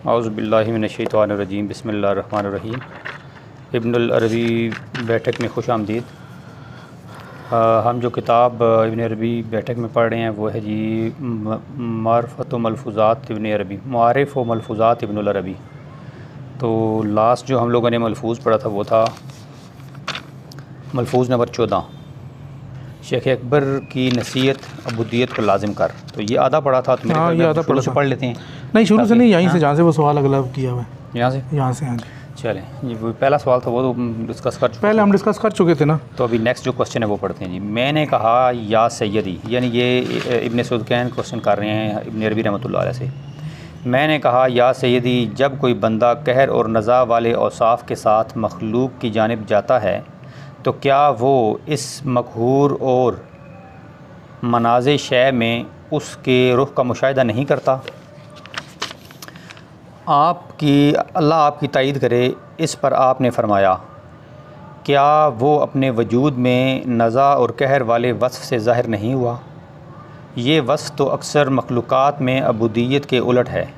औज़ुबिल्लाहि मिनश्शैतानिर्रजीम बिस्मिल्लाहिर्रहमानिर्रहीम। इब्नुल अरबी बैठक में खुश आमदीद। हम जो किताब इब्न अरबी बैठक में पढ़ रहे हैं वो है जी मारिफ़त व मलफ़ूज़ात इब्न अरबी, मारिफ़ व मलफ़ूज़ात इब्नुल अरबी। तो लास्ट जो हम लोगों ने मलफ़ूज़ पढ़ा था वो था मलफ़ूज़ नंबर 14, शेख अकबर की नसीहत अबूदियत को लाजिम कर। तो ये आधा पढ़ा था, तो मेरे ये आधा शुरू से पढ़ लेते हैं। नहीं, शुरू से नहीं, यहीं से, जहाँ से वो सवाल अगला किया हुआ है, यहाँ से। हाँ जी, चलें। ये पहला सवाल था वो तो डिस्कस कर चुके, पहले हम डिस्कस कर चुके थे ना। तो अभी नेक्स्ट जो क्वेश्चन है वो पढ़ते हैं जी। मैंने कहा या सैयदी, यानी ये इब्न सुदकैन क्वेश्चन कर रहे हैं इब्न अरबी रहमतुल्लाह अलैह से। मैंने कहा या सैयदी, जब कोई बंदा कहर और नज़ा वाले औसाफ के साथ मखलूक की जानिब जाता है तो क्या वो इस मकहूर और मनाज़े शय में उसके रुख का मुशाहिदा नहीं करता? अल्लाह आपकी तायीद करे इस पर आपने फ़रमाया, क्या वो अपने वजूद में नज़ा और कहर वाले वस्फ़ से ज़ाहिर नहीं हुआ? ये वस्फ़ तो अक्सर मखलूक़ात में अबूदियत के उलट है।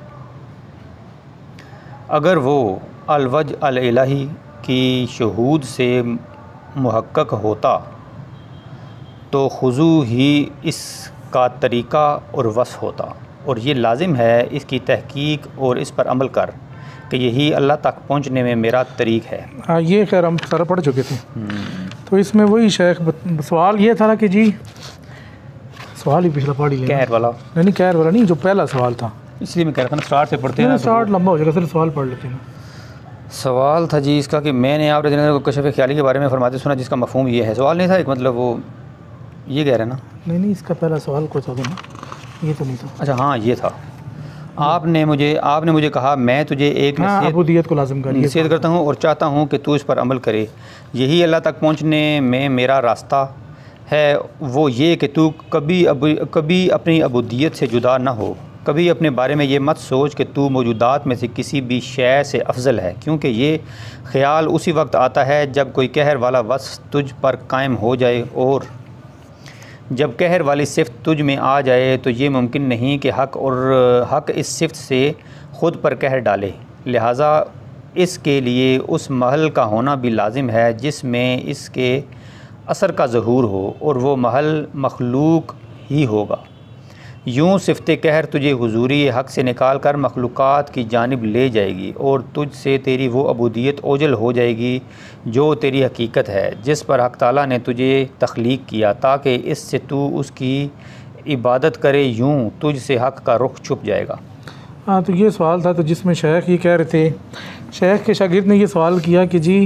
अगर वो अलवज अल-इलाही की शहूद से मुहक्कक होता तो खुज़ू ही इसका तरीक़ा और वस्फ़ होता, और ये लाजिम है इसकी तहकीक और इस पर अमल कर कि यही अल्लाह तक पहुँचने में मेरा तरीक़ है। हाँ, ये खैर हम सारा पढ़ चुके थे। तो इसमें वही शेख सवाल ये था ना कि जी, सवाल ही पिछला पढ़ ही लेना, कहर वाला नहीं, कहर वाला नहीं, जो पहला सवाल था, इसलिए मैं कह रहा था ना स्टार्ट से पढ़ते हैं। स्टार्ट लंबा हो जाएगा, सिर्फ सवाल पढ़ लेते हैं। सवाल था जी इसका कि मैंने आप को कशफ़ ख्याली के बारे में फरमाते सुना जिसका मफ़हूम ये है। सवाल नहीं था एक, मतलब वो ये कह रहे हैं ना। नहीं, इसका पहला सवाल कुछ था ना, ये तो नहीं था। अच्छा हाँ, ये था। आपने मुझे कहा मैं तुझे एक अबूदियत को लाज़िम कर नसीहत करता हूँ और चाहता हूँ कि तू इस पर अमल करे। यही अल्लाह तक पहुँचने में मेरा रास्ता है, वो ये कि तू कभी अपनी अबूदियत से जुदा ना हो। कभी अपने बारे में ये मत सोच कि तू मौजूदात में से किसी भी शय से अफजल है, क्योंकि ये ख़्याल उसी वक्त आता है जब कोई कहर वाला वस्फ़ तुझ पर कायम हो जाए, और जब कहर वाली सिफ़त तुझ में आ जाए तो ये मुमकिन नहीं कि हक़ इस सिफ़त से ख़ुद पर कहर डाले। लिहाजा इसके लिए उस महल का होना भी लाजिम है जिसमें इसके असर का ज़हूर हो, और वो महल मखलूक ही होगा। यूँ सिफ़त कहर तुझे हुज़ूरी हक़ से निकाल कर मखलूक़ात की जानिब ले जाएगी, और तुझ से तेरी वो अबूदियत ओझल हो जाएगी जो तेरी हकीकत है, जिस पर हक़ ताला ने तुझे तख्लीक किया ताकि इससे तू उसकी इबादत करे। यूँ तुझ से हक़ का रुख छुप जाएगा। हाँ, तो ये सवाल था, तो जिसमें शेख ये कह रहे थे, शेख के शागिर्द ने ये सवाल किया कि जी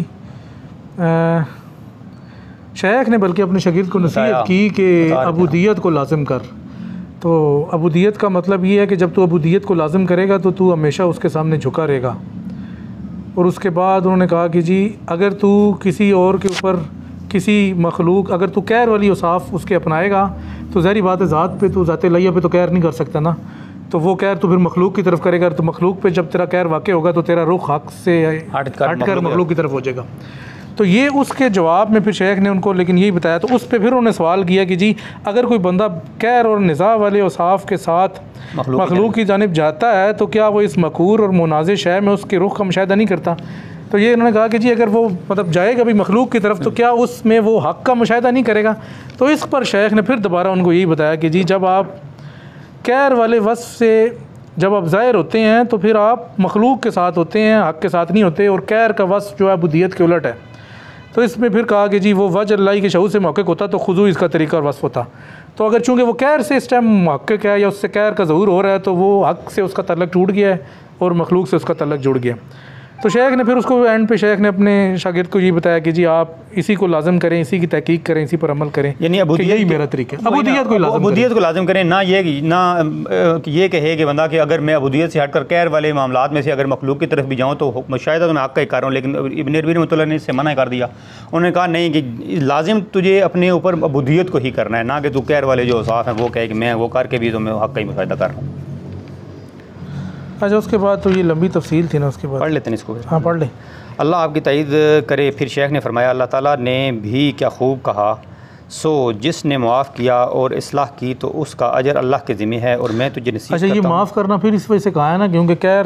शेख ने बल्कि अपने शागिर्द को नसीहत की कि अबूदियत को लाजिम कर। तो अबूदियत का मतलब ये है कि जब तू अबूदियत को लाजिम करेगा तो तू हमेशा उसके सामने झुका रहेगा। और उसके बाद उन्होंने कहा कि जी, अगर तू किसी और के ऊपर किसी मखलूक, अगर तू कहर वाली औसाफ उसके अपनाएगा तो ज़ाहिर बात है ज़ात पे, तू ज़ात इलाहिया पे तो कहर नहीं कर सकता ना। तो वो कहर तो फिर मखलूक की तरफ करेगा, तो मखलूक पे जब तेरा कहर वाक़ होगा तो तेरा रुख हक़ से हट कर मखलूक की तरफ हो जाएगा। तो ये उसके जवाब में फिर शेख ने उनको लेकिन यही बताया। तो उस पर फिर उन्होंने सवाल किया कि जी, अगर कोई बंदा कहर और निज़ा वाले औसाफ के साथ मखलूक की जानिब जाता है तो क्या वो इस मकूर और मुनाज़े शय में उसके रुख का मुशाहिदा नहीं करता? तो ये उन्होंने कहा कि जी, अगर वो मतलब जाएगा भी मखलूक की तरफ तो क्या उसमें वो हक़ का मुशाहिदा नहीं करेगा? तो इस पर शेख ने फिर दोबारा उनको यही बताया कि जी, जब आप कहर वाले वस्फ़ से जब आप ज़ाहिर होते हैं तो फिर आप मखलूक के साथ होते हैं, हक़ के साथ नहीं होते, और कहर का वस्फ़ जो है अबूदियत के उलट है। तो इसमें फिर कहा कि जी, वो वजह अल्लाह के शऊर से मौक़िक़ होता तो खुज़ू इसका तरीक़ा और वस्फ़ होता। तो अगर चूँकि वो कहर से इस टाइम मौक़िक़ है या उससे कहर का ज़हूर हो रहा है तो वो हक़ से उसका तल्लुक़ टूट गया है और मखलूक से उसका तल्लुक़ जुड़ गया। तो शेख ने फिर उसको एंड पे शेख ने अपने शागिर्द को ये बताया कि जी, आप इसी को लाज़िम करें, इसी की तहकीक करें, इसी पर अमल करें, यानी यही मेरा तरीका है। अबूदियत को लाज़िम करें, ना ये कहे कि बंदा कि अगर मैं अबूदियत से हटकर कहर वाले मामलात में से अगर मखलूक की तरफ भी जाऊँ तो मुशाहिदा तो मैं हक़ का ही कर रहा हूँ। लेकिन इब्न अरबी रहमतुल्लाह ने इससे मना कर दिया। उन्होंने कहा नहीं, कि लाजिम तुझे अपने ऊपर अबूदियत को ही करना है, ना कि तू कहर वाले जो औसाफ हैं वो कहे कि मैं वो करके भी तो मैं हक़ का ही मुशाहिदा कर रहा हूँ। अच्छा, उसके बाद तो ये लंबी तफसील थी ना, उसके बाद पढ़ लेते हैं इसको। हाँ, पढ़ लें। अल्लाह आपकी तायीद करे। फिर शेख ने फरमाया, अल्लाह ताला ने भी क्या खूब कहा, सो जिसने माफ़ किया और इस्लाह की तो उसका अजर अल्लाह के ज़िम्मे है, और मैं तुझे नसीहत अच्छा, ये माफ़ करना फिर इस वजह से कहा है ना, क्योंकि कहर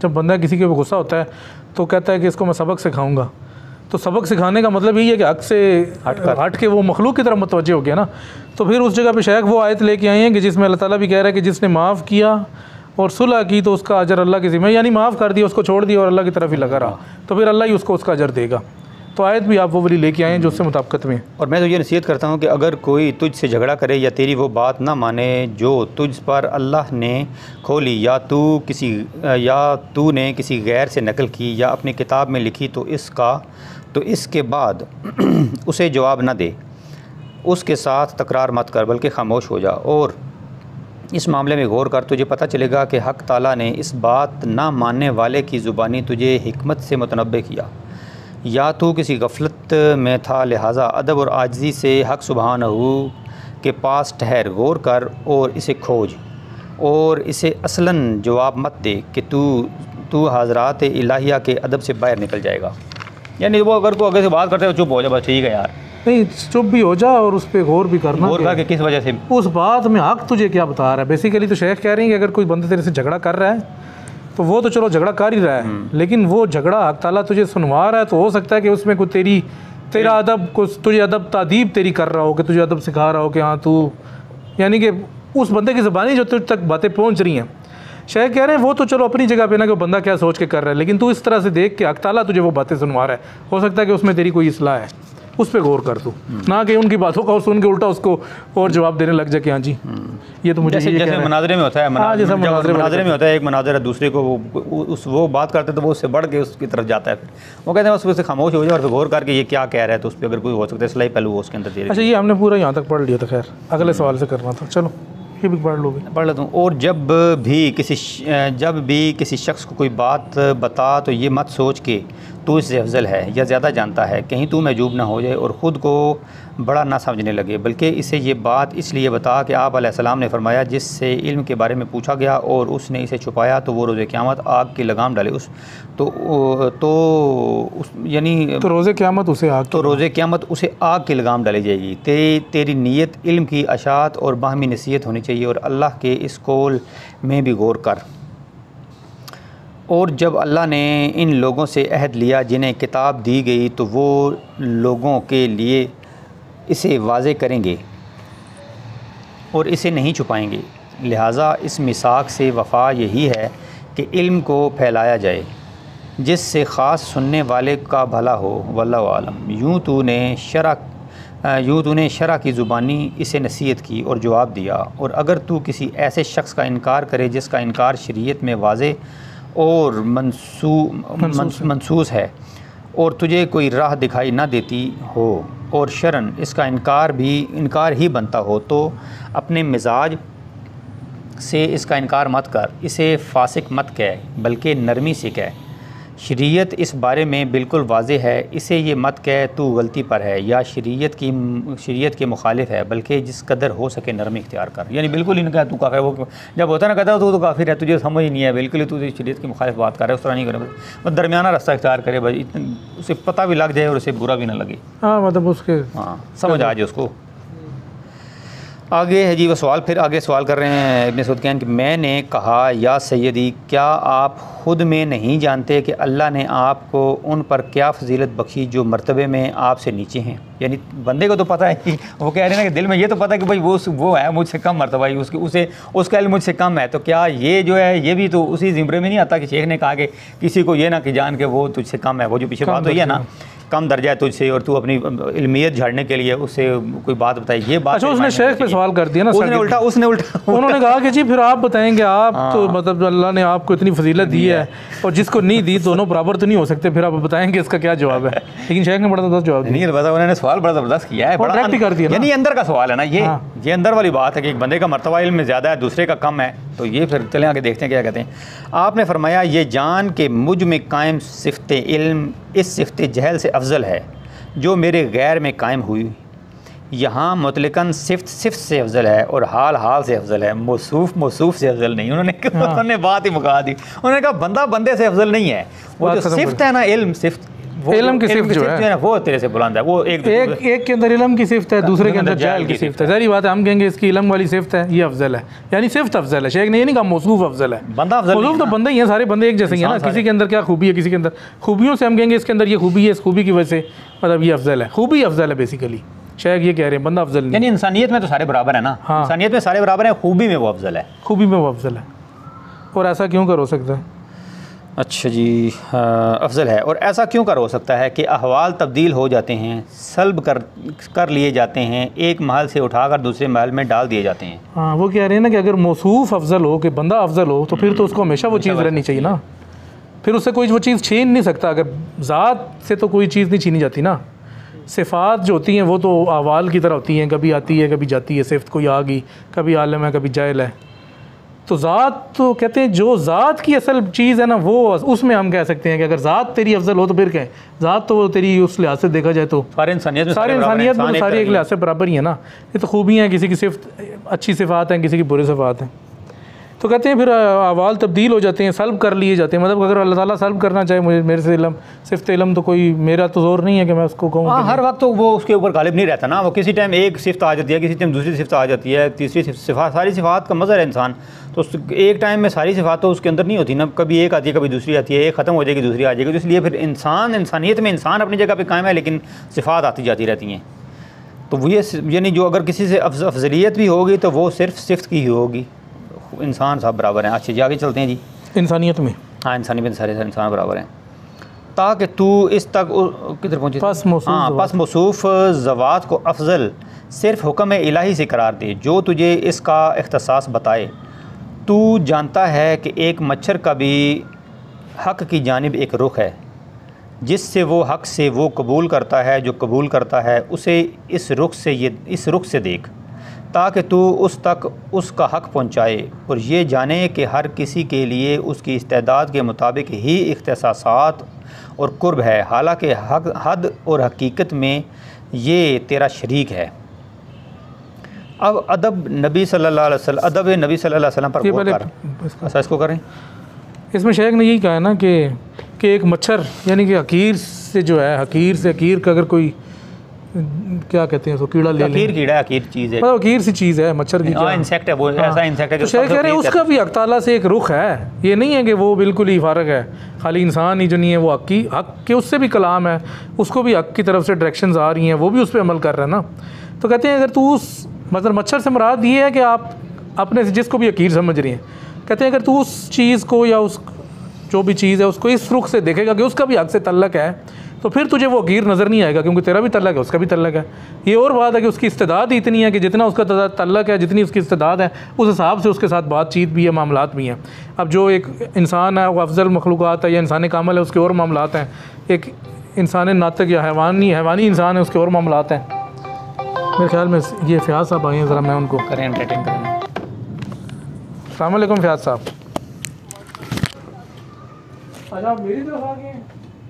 जब बंदा किसी के ऊपर गुस्सा होता है तो कहता है कि इसको मैं सबक सिखाऊंगा, तो सबक सिखाने का मतलब यही है कि हक से हट के वो मखलूक की तरफ मुतवज्जह हो गया ना। तो फिर उस जगह पे शायद वो आयत लेके आए हैं कि जिसमें अल्लाह ताला भी कह रहा है कि जिसने माफ़ किया और सुलह की तो उसका अजर अल्लाह के ज़िम्मे, यानी माफ़ कर दिया, उसको छोड़ दिया और अल्लाह की तरफ ही लगा रहा, तो फिर अल्लाह ही उसको उसका अजर देगा। तो आयत भी आप वो वाली लेके आए हैं जो उससे मुताबिकत में। और मैं तो ये नसीहत करता हूँ कि अगर कोई तुझसे झगड़ा करे या तेरी वो बात ना माने जो तुझ पर अल्लाह ने खोली या तूने किसी गैर से नकल की या अपनी किताब में लिखी, तो इसके बाद उसे जवाब न दे, उसके साथ तकरार मत कर बल्कि खामोश हो जा और इस मामले में गौर कर। तुझे पता चलेगा कि हक़ ताला ने इस बात ना मानने वाले की ज़ुबानी तुझे हिकमत से मुतनब्बे किया, या तू किसी गफलत में था, लिहाजा अदब और आजिज़ी से हक़ सुब्हानहू के पास ठहर, गौर कर और इसे खोज और इसे असलन जवाब मत दे कि तू हाज़रात इलाहिया के अदब से बाहर निकल जाएगा। यानी वो अगर को आगे से बात करते हो चुप हो जा, बस ठीक है यार, नहीं चुप भी हो जा और उस पर गौर भी करना, गौर करके किस वजह से उस बात में हक़ तुझे क्या बता रहा है। बेसिकली तो शेख कह रही है कि अगर कोई बंदा तेरे से झगड़ा कर रहा है तो वो तो चलो झगड़ा कर ही रहा है, लेकिन वो झगड़ा हक़ ताला तुझे सुनवा रहा है, तो हो सकता है कि उसमें कोई तेरा अदब को तुझे अदब तादीब तेरी कर रहा हो, कि तुझे अदब सिखा रहा हो कि हाँ तू, यानी कि उस बंदे की ज़बानी जो तुझ तक बातें पहुँच रही हैं। शेख कह रहे हैं वो तो चलो अपनी जगह पे ना कि बंदा क्या सोच के कर रहा है, लेकिन तू इस तरह से देख के हक़ ताला तुझे वो बातें सुनवा रहा है, हो सकता है कि उसमें तेरी कोई इस्लाह है, उस पर गौर कर तू, ना कि उनकी बातों का सुन के उल्टा उसको और जवाब देने लग जाए कि हाँ जी ये तो मुझे जैसे मनाजरे में होता है, मनाजरे में होता है, एक मनाजरा दूसरे को वो बात करते तो वो उससे बढ़ के उसकी तरफ जाता है, फिर वो कहते हैं उससे खामोश हो जाए और फिर गौर करके ये क्या कह रहा है, तो उस पर अगर कोई हो सकता है सलाई पहलू उसके अंदर दे। अच्छा, ये हमने पूरा यहाँ तक पढ़ लिया था, खैर अगले सवाल से करना था, चलो ये भी पढ़ लोगे, पढ़ लेता हूँ। और जब भी किसी शख्स को कोई बात बता तो ये मत सोच के तू इससे अफजल है या ज़्यादा जानता है, कहीं तू महजूब ना हो जाए और ख़ुद को बड़ा ना समझने लगे, बल्कि इसे ये बात इसलिए बता कि आप अलैहिस्सलाम ने फरमाया जिससे इल्म के बारे में पूछा गया और उसने इसे छुपाया तो वो रोज़े क़यामत आग की लगाम डाले, यानी रोज़े क़यामत उसे आग की लगाम डाली जाएगी। तेरी नीयत इल्म की अशात और बाहमी नसीहत होनी चाहिए और अल्लाह के इस कौल में भी गौर कर। और जब अल्लाह ने इन लोगों से अहद लिया जिन्हें किताब दी गई तो वो लोगों के लिए इसे वाज़े करेंगे और इसे नहीं छुपाएंगे, लिहाजा इस मिसाक से वफ़ा यही है कि इल्म को फैलाया जाए जिससे ख़ास सुनने वाले का भला हो, वल्लाहु आलम। यूँ तूने शरा की ज़ुबानी इसे नसीहत की और जवाब दिया, और अगर तू किसी ऐसे शख्स का इनकार करे जिसका इनकार शरीयत में वाज़े और मनसूस है और तुझे कोई राह दिखाई ना देती हो और शरन इसका इनकार ही बनता हो, तो अपने मिजाज से इसका इनकार मत कर, इसे फासिक मत कह बल्कि नरमी से कह। शरीयत इस बारे में बिल्कुल वाज़े है, इसे ये मत कह तू गलती पर है या शरीयत के मुखालिफ है, बल्कि जिस कदर हो सके नरमी इख्तियार कर। यानी बिल्कुल ही ना कह तू काफिर, वो जब होता ना कहता तो काफिर है, तुझे समझ ही नहीं है, बिल्कुल ही तू शरीयत की मुखालिफ बात कर रहा है, उस तरह नहीं करे, बस दरमियाना रास्ता इख्तियार करे, भाई उसे पता भी लग जाए और उसे बुरा भी ना लगे, हाँ मतलब उसके हाँ समझ आ जाए उसको। आगे है जी वो सवाल, फिर आगे सवाल कर रहे हैं इब्न सऊद कि मैंने कहा या सैयदी, क्या आप ख़ुद में नहीं जानते कि अल्लाह ने आपको उन पर क्या फजीलत बख्शी जो मर्तबे में आपसे नीचे हैं। यानी बंदे को तो पता है कि वो कह रहे हैं ना कि दिल में ये तो पता है कि भाई वो है मुझसे कम मर्तबा ही, उसका इल्म मुझसे कम है, तो क्या ये जो है ये भी तो उसी ज़िम्रे में नहीं आता कि शेख ने कहा कि किसी को ये ना कि जान के वो तुझसे कम है, वो जो पीछे बात हुई है ना कम दर्जा है तुझसे और तू अपनी इल्मियत झाड़ने के लिए उससे कोई बात बताए, ये बात। अच्छा, उसने शेख पे सवाल कर दिया ना, उसने उल्टा उन्होंने कहा कि जी फिर आप बताएंगे, आप तो मतलब अल्लाह ने आपको इतनी फजीलत दी है और जिसको नहीं दी दोनों बराबर तो नहीं हो सकते, फिर आप बताएंगे इसका क्या जवाब है। लेकिन शेख ने बड़ा ज़बरदस्त जवाब नहीं बता, उन्होंने सवाल बड़ा ज़बरदस्त किया है, बड़ा कर दिया, यानी अंदर का सवाल है ना ये अंदर वाली बात है कि एक बंदे का मर्तबा इल्म में ज़्यादा है दूसरे का कम है, तो ये फिर चले आगे देखते हैं क्या कहते हैं। आपने फरमाया ये जान के मुझ में कायम सिफ़त इल्म इस सिफ़त जहल से अफजल है जो मेरे गैर में कायम हुई। यहाँ मुतलकन सिफ़त से अफजल है और हाल से अफजल है, मौसूफ से अफजल नहीं। उन्होंने बात ही मुका दी, उन्होंने कहा बंदा बंदे से अफजल नहीं है, वो जो सिफ़त है ना इल्म सिफ़त इल्म की सिफ्त जो है ना वो तेरे से बुलंद है। वो एक के अंदर इल्म की सिफ्त है, दूसरे के अंदर जाहिल की सिफ्त है। सारी बात है, हम कहेंगे इसकी इल्म वाली सिफ्त है, ये अफजल है, यानी सिफ्त अफजल है। शेख ने ये नहीं कहा मौसूफ अफजल है, बंदा अफजल मौसूफ तो बंदे ही हैं, सारे बंदे एक जैसे ही हैं ना। किसी के अंदर क्या खूबी है, किसी के अंदर खूबियों से हम कहेंगे इसके अंदर ये खूबी है, इस खूबी की वजह से मतलब ये अफजल है, खूबी अफजल है बेसिकली। शेख ये कह रहे हैं बंदा अफजल नहीं, यानी इंसानियत में तो सारे बराबर है ना। हाँ। इंसानियत में सारे बराबर हैं, खूबी में वो अफजल है, खूबी में वो अफजल है। और ऐसा क्यों कर हो सकता है? अच्छा जी, अफजल है। और ऐसा क्यों कर हो सकता है कि अहवाल तब्दील हो जाते हैं, सल्ब कर लिए जाते हैं, एक महल से उठाकर दूसरे महल में डाल दिए जाते हैं। हाँ, वो कह रहे हैं ना कि अगर मौसूफ अफजल हो, कि बंदा अफजल हो, तो फिर तो उसको हमेशा वो चीज़ रहनी चाहिए ना, फिर उससे कोई वो चीज़ छीन नहीं सकता। अगर ज़ात से तो कोई चीज़ नहीं छीनी जाती ना। सिफ़ात जो होती हैं वो तो अहवाल की तरह होती हैं, कभी आती है कभी जाती है। सिफ्त कोई आ गई, कभी आलम है कभी जाहिल है। तो ज़ात तो कहते हैं जो ज़ात की असल चीज़ है ना, वो उसमें हम कह सकते हैं कि अगर ज़ात तेरी अफजल हो तो फिर कहें ज़ात तो तेरी उस लिहाज से देखा जाए तो सारी इंसानियत में सारी एक लिहाज से बराबर ही है ना। ये तो खूबियाँ हैं, किसी की सिफ्त अच्छी सिफ़ात हैं, किसी की बुरी सिफ़ात हैं। तो कहते हैं फिर अहवाल तब्दील हो जाते हैं, सल्ब कर लिए जाते हैं। मतलब अगर अल्लाह ताला सल्ब करना चाहे मुझे मेरे से इल्म, सिफ्त इल्म तो कोई मेरा तो जोर नहीं है कि मैं उसको कहूँ। हाँ, हर वक्त तो वो उसके ऊपर गालिब नहीं रहता ना। वो किसी टाइम एक सिफ्त आ जाती है, किसी टाइम दूसरी सिफ्त आ जाती है, तीसरी सिफात, सारी सिफात का मज़हर है इंसान। तो एक टाइम में सारी सिफात तो उसके अंदर नहीं होती ना, कभी एक आती है कभी दूसरी आती है, एक ख़त्म हो जाएगी दूसरी आ जाएगी। तो इसलिए फिर इंसानियत में इंसान अपनी जगह पर कायम है, लेकिन सिफात आती जाती रहती हैं। तो वो ये यानी जो अगर किसी से अफजलियत भी होगी तो वो सिर्फ सिफ्त की ही होगी। इंसान सब बराबर हैं। अच्छे जी, आगे चलते हैं जी। इंसानियत में, हाँ, इंसानियत में सारे इंसान बराबर हैं। ताकि तू इस तक किधर पहुँचे? पस मौसूफ ज़वात को अफजल सिर्फ हुक्म इलाही से करार दे जो तुझे इसका इख्तिसास बताए। तू जानता है कि एक मच्छर का भी हक़ की जानिब एक रुख है, जिससे वो हक़ से वो कबूल करता है, जो कबूल करता है उसे इस रुख से देख, ताकि तू उस तक उसका हक़ पहुँचाए और ये जाने कि हर किसी के लिए उसकी इस्तेदाद के मुताबिक ही इख्तिसासात और कुर्ब है, हालांकि हद और हकीकत में ये तेरा शरीक है। अब अदब नबी सल्लल्लाहु अलैहि वसल्लम पर गौर कर। अच्छा, इसको करें। इसमें शेख ने यही कहा है ना कि एक मच्छर यानी कि हकीर से जो है, हकीर से हकीर का अगर कोई क्या कहते हैं उसको, कीड़ा ले लें, कीड़ा हकीर चीज़ है, मतलब हकीर सी चीज़ है मच्छर की, इंसेक्ट है वो। ऐसा इंसेक्ट है तो शेख कह रहे हैं उसका भी हक़ ताला से एक रुख है। ये नहीं है कि वो बिल्कुल ही फारग है, खाली इंसान ही जो नहीं है, वो हक़ के उससे भी कलाम है, उसको भी हक़ की तरफ से डायरेक्शंस आ रही हैं, वो भी उस पर अमल कर रहा है ना। तो कहते हैं अगर तू उस मतलब मच्छर से मुराद ये है कि आप अपने से जिसको भी हकीर समझ रही हैं, कहते हैं अगर तू उस चीज़ को या उस जो भी चीज़ है उसको इस रुख से देखेगा कि उसका भी हक़ से तल्लक है, तो फिर तुझे वो हकीर नज़र नहीं आएगा, क्योंकि तेरा भी तल्लक है उसका भी तल्लक है। ये और बात है कि उसकी इस्तेदाद ही इतनी है कि जितना उसका तल्लक है, जितनी उसकी इस्तेदाद है, उस हिसाब से उसके साथ बातचीत भी है, मामलात भी हैं। अब जो एक इंसान है वो अफजल मखलूक़ात है या इंसान कामल है, उसके और मामलात हैं। एक इंसान नातक या हैवानी इंसान है, उसके और मामलात हैं। मेरे ख्याल में ये फ़याज़ साहब आए हैं, ज़रा मैं उनको करें एंटरटेन करें। अस्सलाम वालेकुम फ़याज़ साहब। अच्छा, आप मेरी तरफ आ गए हैं।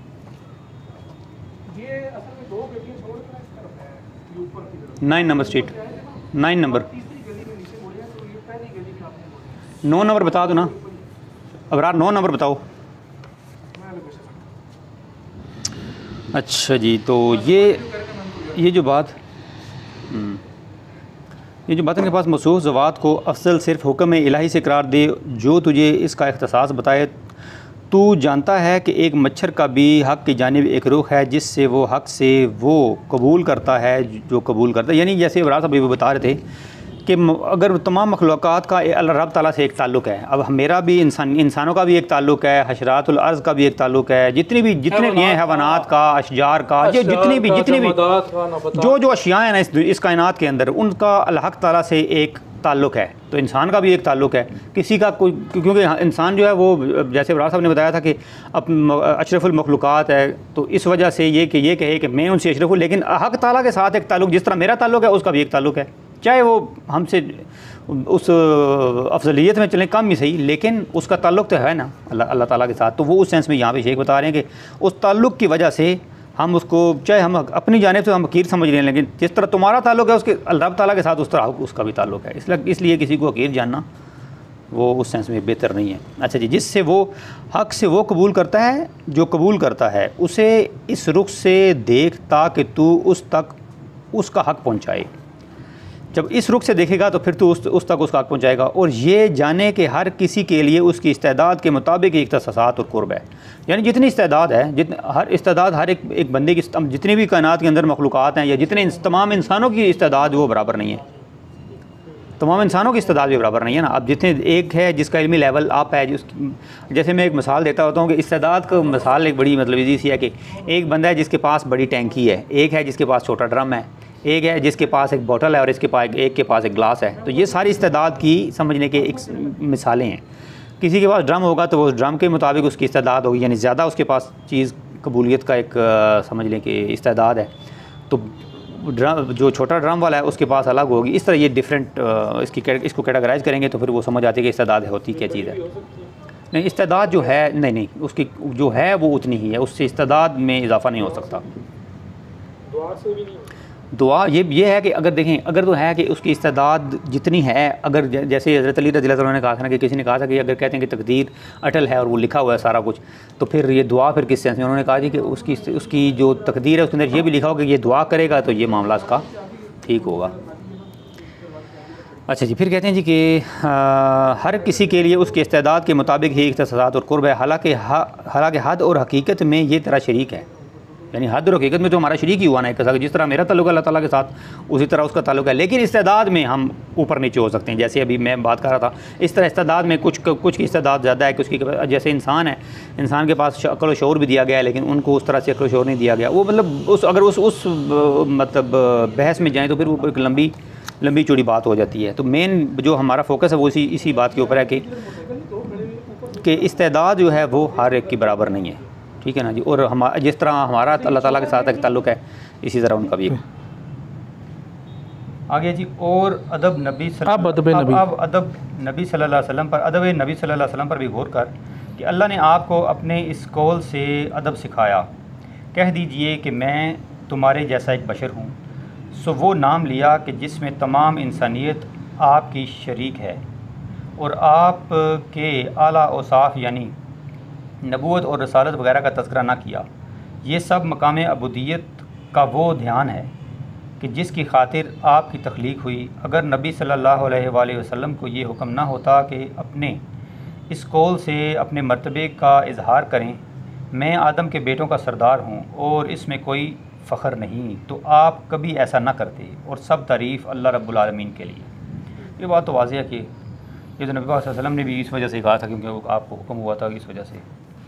ये असल में दो गलियां छोड़ कर इस तरफ है, ये ऊपर की तरफ 9 नंबर स्ट्रीट, 9 नंबर, तीसरी गली में नीचे मुड़े हैं, तो ये पहली गली में आपने मुड़े 9 नंबर बता दो ना अबरार, 9 नंबर बताओ। अच्छा जी, तो ये जो बात इनके पास मौसूफ ज़वात को अफजल सिर्फ हुक्म इलाही से करार दे जो तुझे इसका इख्तिसास बताए। तू जानता है कि एक मच्छर का भी हक़ की जानिब एक रुख है, जिससे वो हक़ से वो कबूल करता है, जो कबूल करता है। यानी जैसे इब्रार साहब बता रहे थे कि अगर तमाम मखलूक़ात का रब ताला से एक ताल्लुक़ है, अब मेरा भी इंसानों का भी एक ताल्लुक़ है, हशरातुल अर्ज़ का भी एक ताल्लुक़ है, जितने भी ये हैवानात का, अशजार का, जितनी भी जो अशियाँ हैं ना इस कायनात के अंदर, उनका अल्लाह ताला से एक ताल्लुक़ है। तो इंसान का भी एक ताल्लुक़ है, किसी का कोई, क्योंकि इंसान जो है वो जैसे इब्रार साहब ने बताया था कि अशरफुल मखलूक़ात है, तो इस वजह से ये कहे कि मैं उनसे अशरफ हूँ, लेकिन हक़ ताला के साथ एक ताल्लुक़, जिस तरह मेरा ताल्लुक़ है उसका भी एक ताल्लुक़ है, चाहे वो हमसे उस अफजलियत में चलें कम ही सही, लेकिन उसका ताल्लुक़ तो है ना अल्लाह ताला के साथ। तो वो उस सेंस में यहाँ पे शेख बता रहे हैं कि उस ताल्लुक़ की वजह से हम उसको, चाहे हम अपनी जानिब से हम हकीर समझ रहे हैं, लेकिन जिस तरह तुम्हारा ताल्लुक़ है उसके रब ताला के साथ, उस तरह उसका भी ताल्लुक़ है। इसलिए किसी को हकीर जानना वो उस सेंस में बेहतर नहीं है। अच्छा जी, जिससे वो हक़ से वो कबूल करता है, जो कबूल करता है उसे इस रुख से देख ताकि तू उस तक उसका हक़ पहुँचाए। जब इस रुख से देखेगा तो फिर तू उस तक उसका हक़ पहुँचाएगा। और ये जाने कि हर किसी के लिए उसकी इस्तेदाद के मुताबिक इख्तिसासात और कुर्ब है, यानी जितनी इस्तेदाद है, हर इस्तेदाद हर एक बंदे की, जितनी भी कायनात के अंदर मखलूक़ात हैं या जितने तमाम इंसानों की इस्तेदाद वो बराबर नहीं है, तमाम इंसानों की इस्तेदाद भी बराबर नहीं है ना। अब जितने एक है जिसका इल्मी लेवल अप है, जैसे मैं एक मिसाल देता होता हूँ कि इस्तेदाद का मिसाल एक बड़ी मतलब ईजी सी है कि एक बंदा है जिसके पास बड़ी टैंकी है, एक है जिसके पास छोटा ड्रम है, एक है जिसके पास एक बोतल है और एक के पास एक गिलास है। तो ये सारी इस्तेदाद की समझने के एक मिसालें हैं। किसी के पास ड्रम होगा तो वो ड्रम के मुताबिक उसकी इस्तेदाद होगी, यानी ज़्यादा उसके पास चीज़ कबूलियत का एक समझ लें कि इस्तेदाद है। तो ड्रम जो छोटा ड्रम वाला है उसके पास अलग होगी। इस तरह ये डिफरेंट इसको कैटेगराइज करेंगे तो फिर वो समझ आती है कि इस्तेदाद होती क्या चीज़ है। नहीं, इस्तेदाद जो है नहीं उसकी जो है वो उतनी ही है, उससे इस्तेदाद में इजाफा नहीं हो सकता। दुआ ये है कि अगर देखें, अगर तो है कि उसकी इस्तेदाद जितनी है, अगर जैसे हज़रत अली रज़ी अल्लाह अन्हु ने कहा था ना कि किसी ने कहा था कि अगर कहते हैं कि तकदीर अटल है और वो लिखा हुआ है सारा कुछ, तो फिर ये दुआ फिर किस सेंस में? उन्होंने कहा जी कि उसकी जो तकदीर है उसके अंदर ये भी लिखा हो कि ये दुआ करेगा तो ये मामला उसका ठीक होगा। अच्छा जी, फिर कहते हैं जी कि हर किसी के लिए उसके इस्तेदाद के मुताबिक ही इख्तिसासात और कुर्ब है, हालांकि हद और हकीकत में ये तेरा शरीक है, यानी हद और हकीकत में तो हमारा शरीक ही हुआ ना एक साथ, जिस तरह मेरा ताल्लुक अल्लाह ताला के साथ उसी तरह उसका ताल्लुक है। लेकिन इस्तेदाद में हम ऊपर नीचे हो सकते हैं, जैसे अभी मैं बात कर रहा था, इस तरह इस्तेदाद में कुछ की इस्तेदाद ज़्यादा है, कुछ की, जैसे इंसान है, इंसान के पास अक्ल और शऊर भी दिया गया है, लेकिन उनको उस तरह से अक्ल और शऊर नहीं दिया गया। वो मतलब अगर उस मतलब बहस में जाएँ तो फिर वो एक लंबी चौड़ी बात हो जाती है। तो मेन जो हमारा फोकस है वो इसी बात के ऊपर है कि इस्तेदाद जो है वो हर एक की बराबर नहीं है, ठीक है ना जी। और जिस तरह हमारा अल्लाह ताला के साथ एक ताल्लुक़ है, इसी तरह उनका भी। आगे जी, और अदब नबी सल्लल्लाहु अलैहि वसल्लम पर भी गौर कर कि अल्लाह ने आपको अपने इस कौल से अदब सिखाया। कह दीजिए कि मैं तुम्हारे जैसा एक बशर हूँ। सो वो नाम लिया कि जिसमें तमाम इंसानियत आपकी शरीक है, और आप के आला औसाफ यानी नबूवत और रसालत वगैरह का तज़किरा ना किया। ये सब मकाम अबूदियत का वो ध्यान है कि जिसकी खातिर आपकी तख्लीक हुई। अगर नबी सल्लल्लाहु अलैहि वसल्लम को ये हुक्म ना होता कि अपने इस कौल से अपने मर्तबे का इजहार करें, मैं आदम के बेटों का सरदार हूँ और इसमें कोई फ़ख्र नहीं, तो आप कभी ऐसा ना करते, और सब तारीफ़ अल्लाह रब्बुल आलमीन के लिए। ये बात तो वाज़ेह है कि ये तो नबी सल्लल्लाहु अलैहि वसल्लम ने भी इस वजह से कहा था, क्योंकि आपको हुक्म हुआ था इस वजह से।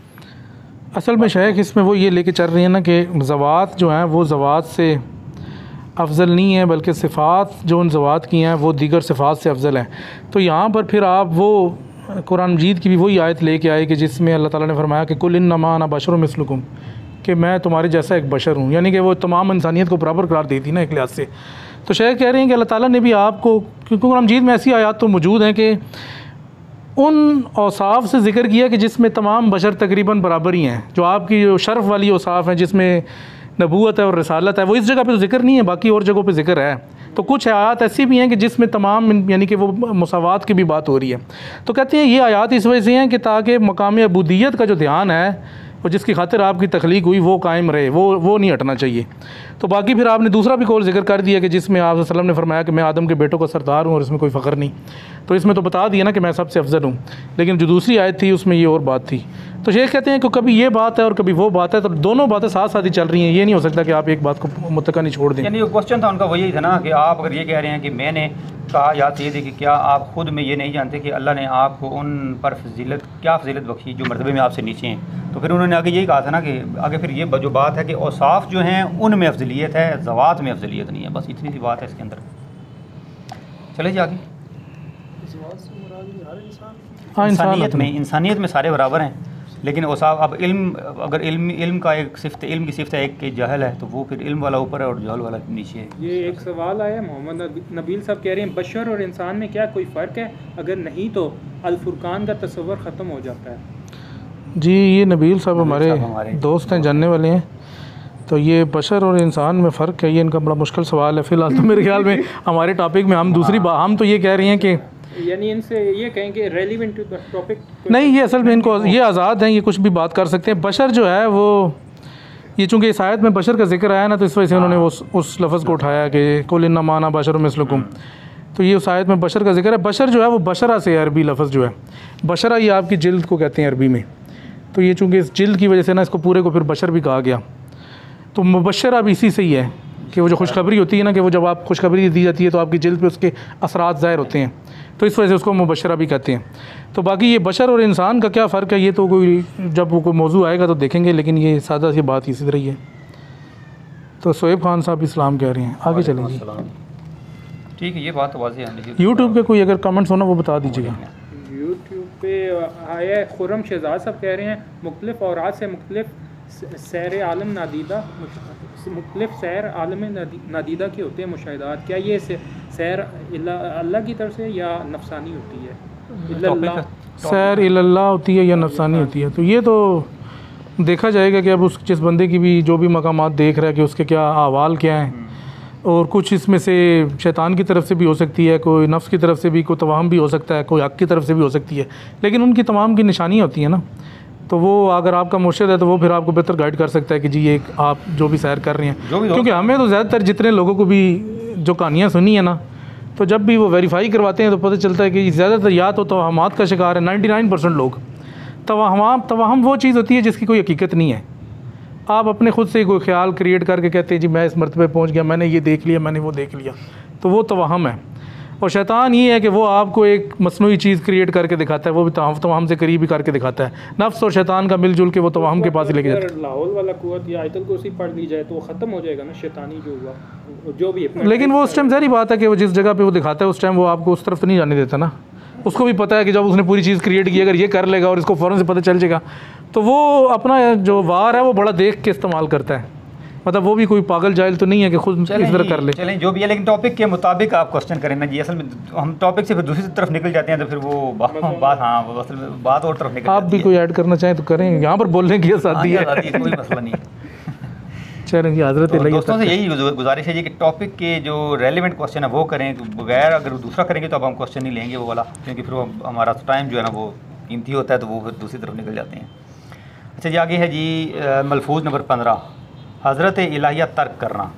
असल में शेख इसमें वो ये लेके चल रही है ना कि ज़वात जो हैं वो ज़वात से अफजल नहीं है, बल्कि सिफ़ात जो उन ज़वात की हैं वो दीगर सिफ़ात से अफजल हैं। तो यहाँ पर फिर आप वो कुरान मजीद की भी वही आयत लेके आए कि जिसमें अल्लाह ताला ने फरमाया कि कुल इन्नमा अना बशरुम मिस्लुकुम, कि मैं तुम्हारे जैसा एक बशर हूँ, यानी कि वो तमाम इंसानियत को बराबर करार देती ना एक लिहाज से। तो शेख कह रहे हैं कि अल्लाह ताला ने भी आपको, क्योंकि कुरान मजीद में ऐसी आयत तो मौजूद हैं कि उन औसाफ से ज़िक्र किया कि जिसमें तमाम बशर तकरीबन बराबर ही हैं। जो आपकी जो शर्फ़ वाली औसाफ हैं जिसमें नबूवत है और रसालत है, वो इस जगह पे तो ज़िक्र नहीं है, बाकी और जगहों पे ज़िक्र है। तो कुछ आयात ऐसी भी हैं कि जिसमें तमाम यानी कि वो मुसावात की भी बात हो रही है। तो कहते हैं ये आयात इस वजह से हैं कि ताकि मकाम अबूदियत का जो ध्यान है और जिसकी खातिर आपकी तख्लीक हुई वो कायम रहे, वो नहीं हटना चाहिए। तो बाकी फिर आपने दूसरा भी कौल जिक्र कर दिया कि जिसमें आप वसल्लम ने फरमाया कि मैं आदम के बेटों का सरदार हूँ और इसमें कोई फ़ख्र नहीं। तो इसमें तो बता दिया ना कि मैं सबसे अफजल हूँ, लेकिन जो दूसरी आयत थी उसमें ये और बात थी। तो शेख कहते हैं कि कभी ये बात है और कभी वो बात है, तो दोनों बातें साथ साथ ही चल रही हैं। ये नहीं हो सकता कि आप एक बात को मुतक्का नहीं छोड़ दें। यानी क्वेश्चन था उनका वही था ना कि आप अगर ये कह रहे हैं कि मैंने कहा या ये थी कि क्या आप ख़ुद में ये नहीं जानते कि अल्लाह ने आपको उन पर क्या फजीलत बख्शी जो मरतबे में आपसे नीचे हैं। तो फिर उन्होंने आगे यही कहा था ना कि आगे फिर ये जो बात है कि औसाफ जो हैं उनमें अफजलियत है, ज़वात में अफजलियत नहीं है। बस इतनी सी बात है इसके अंदर। चले जी आगे। हाँ, इंसानियत में सारे बराबर हैं, लेकिन औसाफ अब अगर इल्म का एक सिफ्त, इल्म की सिफ्त है एक के जहल है, तो वो फिर इल्म वाला ऊपर है और जहल वाला नीचे है। ये एक सवाल आया, मोहम्मद नबील साहब कह रहे हैं बशर और इंसान में क्या कोई फ़र्क है? अगर नहीं तो अल-फुरकान का तस्वर ख़त्म हो जाता है। जी, ये नबील साहब हमारे दोस्त हैं, जानने वाले हैं। तो ये बशर और इंसान में फ़र्क है, ये इनका बड़ा मुश्किल सवाल है। फ़िलहाल तो मेरे ख्याल में हमारे टॉपिक में हम तो ये कह रहे हैं कि यानी इनसे ये कहें कि रेलिवेंट टू द टॉपिक नहीं, ये असल में इनको ये आज़ाद हैं, ये कुछ भी बात कर सकते हैं। बशर जो है वो ये चूँकि इस आयत में बशर का जिक्र आया ना, तो इस वजह से उन्होंने उस लफ्ज़ को उठाया कि कुल इन्नमा अना बशरुम मिसलुकुम। तो ये उस आयत में बशर का जिक्र है। बशर जो है वो बशरा से अरबी लफ्ज़ जो है, बशरा ये आपकी जिल्द को कहते हैं अरबी में। तो ये चूँकि इस जिल्द की वजह से ना इसको पूरे को फिर बशर भी कहा गया। तो मुबशर अब इसी से ही है कि वो जो खुशखबरी होती है ना, कि वो जब आप खुशखबरी दी जाती है तो आपकी जिल्द पे उसके असरात ज़ाहिर होते हैं, तो इस वजह से उसको मुबशरा भी कहते हैं। तो बाकी ये बशर और इंसान का क्या फ़र्क है, ये तो कोई जब वो कोई मौजू आएगा तो देखेंगे, लेकिन ये सादा सी बात इसी तरह ही है। तो शोएब खान साहब इस्लाम कह रहे हैं, आगे चलेंगे। ठीक है, ये बात तो वाज़ेह है। यूट्यूब पे कोई अगर कमेंट्स होना वो बता दीजिएगा। यूट्यूब पे आया खुर्रम शहजाद साहब कह रहे हैं मुख्तलिफ औरात से मुख्तलिफ सैर आलम नादीदा, मुख्तलिफ सैर आलम नादीदा के होते हैं मुशाहिदात। क्या ये सैर अल्लाह की तरफ से या नफसानी होती है? सैर इल्लल्लाह होती है या नफसानी होती है, तो ये तो देखा जाएगा कि अब उस जिस बंदे की भी जो भी मकामात देख रहा है कि उसके क्या अहवाल क्या हैं। और कुछ इसमें से शैतान की तरफ से भी हो सकती है, कोई नफ्स की तरफ से भी, कोई तवाहम भी हो सकता है, कोई हक़ की तरफ से भी हो सकती है, लेकिन उनकी तमाम की निशानी होती है ना। तो वो अगर आपका मुर्शिद है तो वो फिर आपको बेहतर गाइड कर सकता है कि जी ये आप जो भी सैर कर रहे हैं। क्योंकि हमें तो ज़्यादातर जितने लोगों को भी जो कहानियाँ सुनी है ना, तो जब भी वो वेरीफाई करवाते हैं तो पता चलता है कि ज़्यादातर या तो तवहमात का शिकार है 99% लोग। तवहम वो चीज़ होती है जिसकी कोई हकीकत नहीं है। आप अपने ख़ुद से कोई ख्याल क्रिएट करके कहते हैं जी मैं इस मरतबे पहुंच गया, मैंने ये देख लिया, मैंने वो देख लिया, तो वो तवहम है। और शैतान ये है कि वो आपको एक मसनूई चीज़ क्रिएट करके दिखाता है, वो भी तवहम से करीब ही करके दिखाता है। नफ्स और शैतान का मिलजुल के वो तवहम के पास ही लेके जाता है। लाहौल वाला कुव्वत या आयतुल कुर्सी पढ़ ली जाए तो वो ख़त्म हो जाएगा ना शैतानी जो हुआ जो भी। लेकिन वो उस टाइम ज़ाहिर बात है कि वो जिस जगह पे वो दिखाता है उस टाइम वो आपको उस तरफ नहीं जाने देता ना। उसको भी पता है कि जब उसने पूरी चीज़ क्रिएट की, अगर ये कर लेगा और इसको फ़ौरन से पता चल जाएगा, तो वो अपना जो वार है वो बड़ा देख के इस्तेमाल करता है। मतलब वो भी कोई पागल जाहिल तो नहीं है कि खुद इस तरह कर ले। चलें जो भी है, लेकिन टॉपिक के मुताबिक आप क्वेश्चन करें ना जी। असल में हम टॉपिक से फिर दूसरी तरफ निकल जाते हैं, तो फिर वो बात हाँ वो असल में बात और तरफ निकल आप भी कोई ऐड करना चाहें तो करें, यहाँ पर बोलने की आज़ादी है, कोई मसला नहीं। चलें जी, हज़रत दोस्तों से यही गुजारिश है जी कि टॉपिक के जो रेलिवेंट क्वेश्चन है वो करें, बगैर अगर दूसरा करेंगे तो अब हम क्वेश्चन नहीं लेंगे वो वाला, क्योंकि फिर वो हमारा टाइम जो है ना वो कीमती होता है, तो वो फिर दूसरी तरफ निकल जाते हैं। अच्छा जी, आगे है जी मलफूज नंबर 15, हज़रत इलाहिया तर्क करना।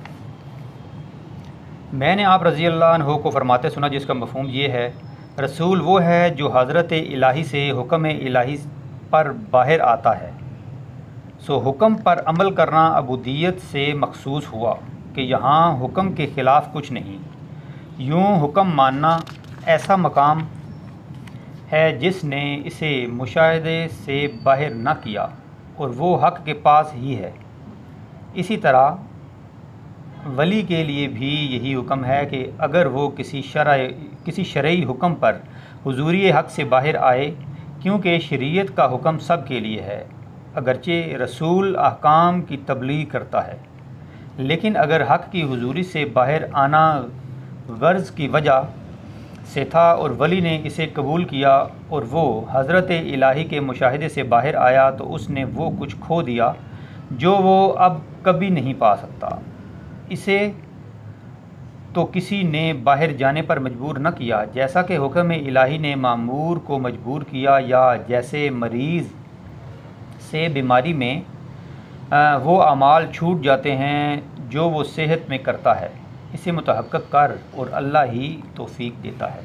मैंने आप रज़ी अल्लाह अन्हु को फरमाते सुना जिसका मफ़हूम ये है, रसूल वो है जो हज़रत इलाही से हुक्म इलाही पर बाहर आता है। सो हुक्म पर अमल करना अबूदियत से मखसूस हुआ कि यहाँ हुक्म के ख़िलाफ़ कुछ नहीं। यूँ हुक्म मानना ऐसा मकाम है जिसने इसे मुशाहिदे से बाहर न किया और वो हक़ के पास ही है। इसी तरह वली के लिए भी यही हुक्म है कि अगर वो किसी शरई हुक्म पर हुजूरी हक़ से बाहर आए, क्योंकि शरीयत का हुक्म सब के लिए है, अगरचे रसूल अहकाम की तबलीग करता है, लेकिन अगर हक़ की हुजूरी से बाहर आना गर्ज़ की वजह से था और वली ने इसे कबूल किया और वो हज़रत इलाही के मुशाहिदे से बाहर आया, तो उसने वो कुछ खो दिया जो वो अब कभी नहीं पा सकता। इसे तो किसी ने बाहर जाने पर मजबूर न किया, जैसा कि हुक्म इलाही ने मामूर को मजबूर किया, या जैसे मरीज़ से बीमारी में वो अमाल छूट जाते हैं जो वो सेहत में करता है। इसे मुतहक्क़क़ कर और अल्लाह ही तौफ़ीक देता है।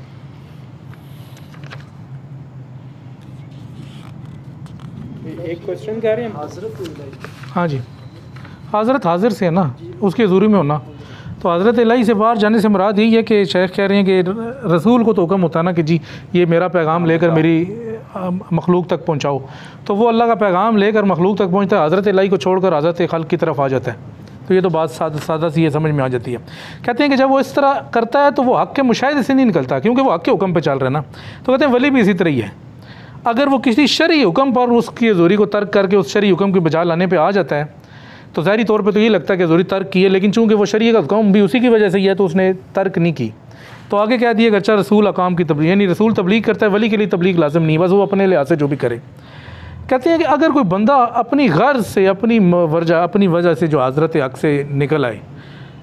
एक क्वेश्चन कह रहे हैं हज़रत, हाँ जी, हज़रत हाजिर से है ना, उसकी हज़ूरी में होना। तो हज़रत इलाही से बाहर जाने से मुराद यही है कि शेख कह रहे हैं कि रसूल को तो हुक्म होता है ना कि जी ये मेरा पैगाम लेकर मेरी मखलूक तक पहुँचाओ, तो वो अल्लाह का पैगाम लेकर मखलूक तक पहुँचता है। हज़रत इलाही को छोड़कर हज़रत खल्क़ की तरफ आ जाता है। तो ये तो बात सादा सी ये समझ में आ जाती है। कहते हैं कि जब वो इस तरह करता है तो वो हक़ के मुशाहिदे से नहीं निकलता, क्योंकि वो हक़ के हुक्म पे चल रहा है ना। तो कहते हैं वली भी इसी तरह ही है, अगर वो किसी शरई हुक्म पर उसकी ज़रूरी को तर्क करके उस शरई हुक्म की बजा लाने पे आ जाता है, तो ज़ाहिरी तौर पे तो ये लगता है कि ज़रूरी तर्क की है, लेकिन चूँकि वो शरीय का हुक्म भी उसी की वजह से ही है तो उसने तर्क नहीं की। तो आगे कह दिया कि अच्छा रसूल अकाम की तबलीग, यानी रसूल तबलीग करता है, वली के लिए तबलीग लाजिम नहीं, बस वो अपने लिहाज से जो भी करे। कहते हैं कि अगर कोई बंदा अपनी गर्ज से अपनी वजह से जो हज़रत हक़ से निकल आए,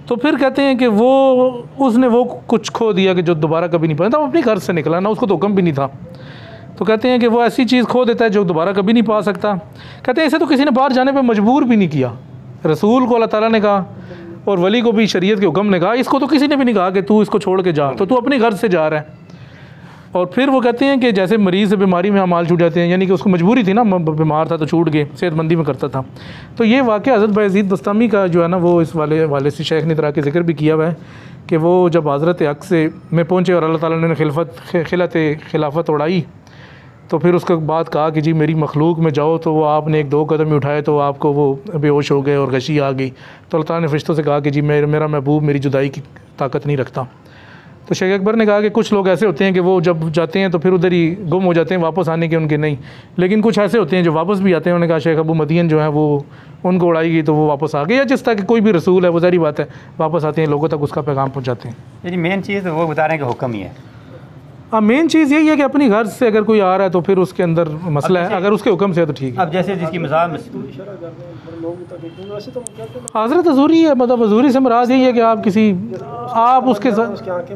तो फिर कहते हैं कि वो उसने वो कुछ खो दिया कि जो दोबारा कभी नहीं पाया था, वो अपने घर से निकला ना, उसको तो हुक्म भी नहीं था। तो कहते हैं कि वो ऐसी चीज़ खो देता है जो दोबारा कभी नहीं पा सकता। कहते हैं इसे तो किसी ने बाहर जाने पे मजबूर भी नहीं किया, रसूल को अल्लाह ताला ने कहा और वली को भी शरीयत के हुक्म ने कहा, इसको तो किसी ने भी नहीं कहा कि तू इसको छोड़ के जा, तो तू अपने घर से जा रहा है। और फिर वो कहते हैं कि जैसे मरीज़ से बीमारी में अमाल छूट जाते हैं, यानी कि उसको मजबूरी थी ना, बीमार था तो छूट गए, सेहतमंदी में करता था। तो ये वाक़या हज़रत बायज़ीद बस्तामी का जो है ना, वो इस वाले से शेख ने तरह के ज़िक्र भी किया हुआ है कि वो जब हज़रत हक़ से में पहुँचे और अल्लाह ताला ने खिलाफत उड़ाई, तो फिर उसके बाद कहा कि जी मेरी मखलूक में जाओ, तो वो आपने एक दो कदम ही उठाए तो आपको वो बेहोश हो गए और गशी आ गई। तो अल्लाह ताला ने फरिश्तों से कहा कि जी मेरा महबूब मेरी जुदाई की ताकत नहीं रखता। तो शेख अकबर ने कहा कि कुछ लोग ऐसे होते हैं कि वो जब जाते हैं तो फिर उधर ही गुम हो जाते हैं, वापस आने के उनके नहीं, लेकिन कुछ ऐसे होते हैं जो वापस भी आते हैं। उन्होंने कहा शेख अबू मदीन जो है वो उनको उड़ाएगी तो वो वापस आ गए, या जिस तरह कि कोई भी रसूल है वो सारी बात है वापस आते हैं, लोगों तक उसका पैगाम पहुँचाते हैं। यानी मेन चीज़ वो बता रहे हैं कि हुक्म ही है। हाँ, मेन चीज़ यही है कि अपनी घर से अगर कोई आ रहा है तो फिर उसके अंदर मसला है, अगर उसके हुक्म से है तो ठीक है। अब जैसे जिसकी मिसाल हज़रत हजूरी है, मतलब हजूरी से मुराद यही है कि आप किसी आप उसके साथ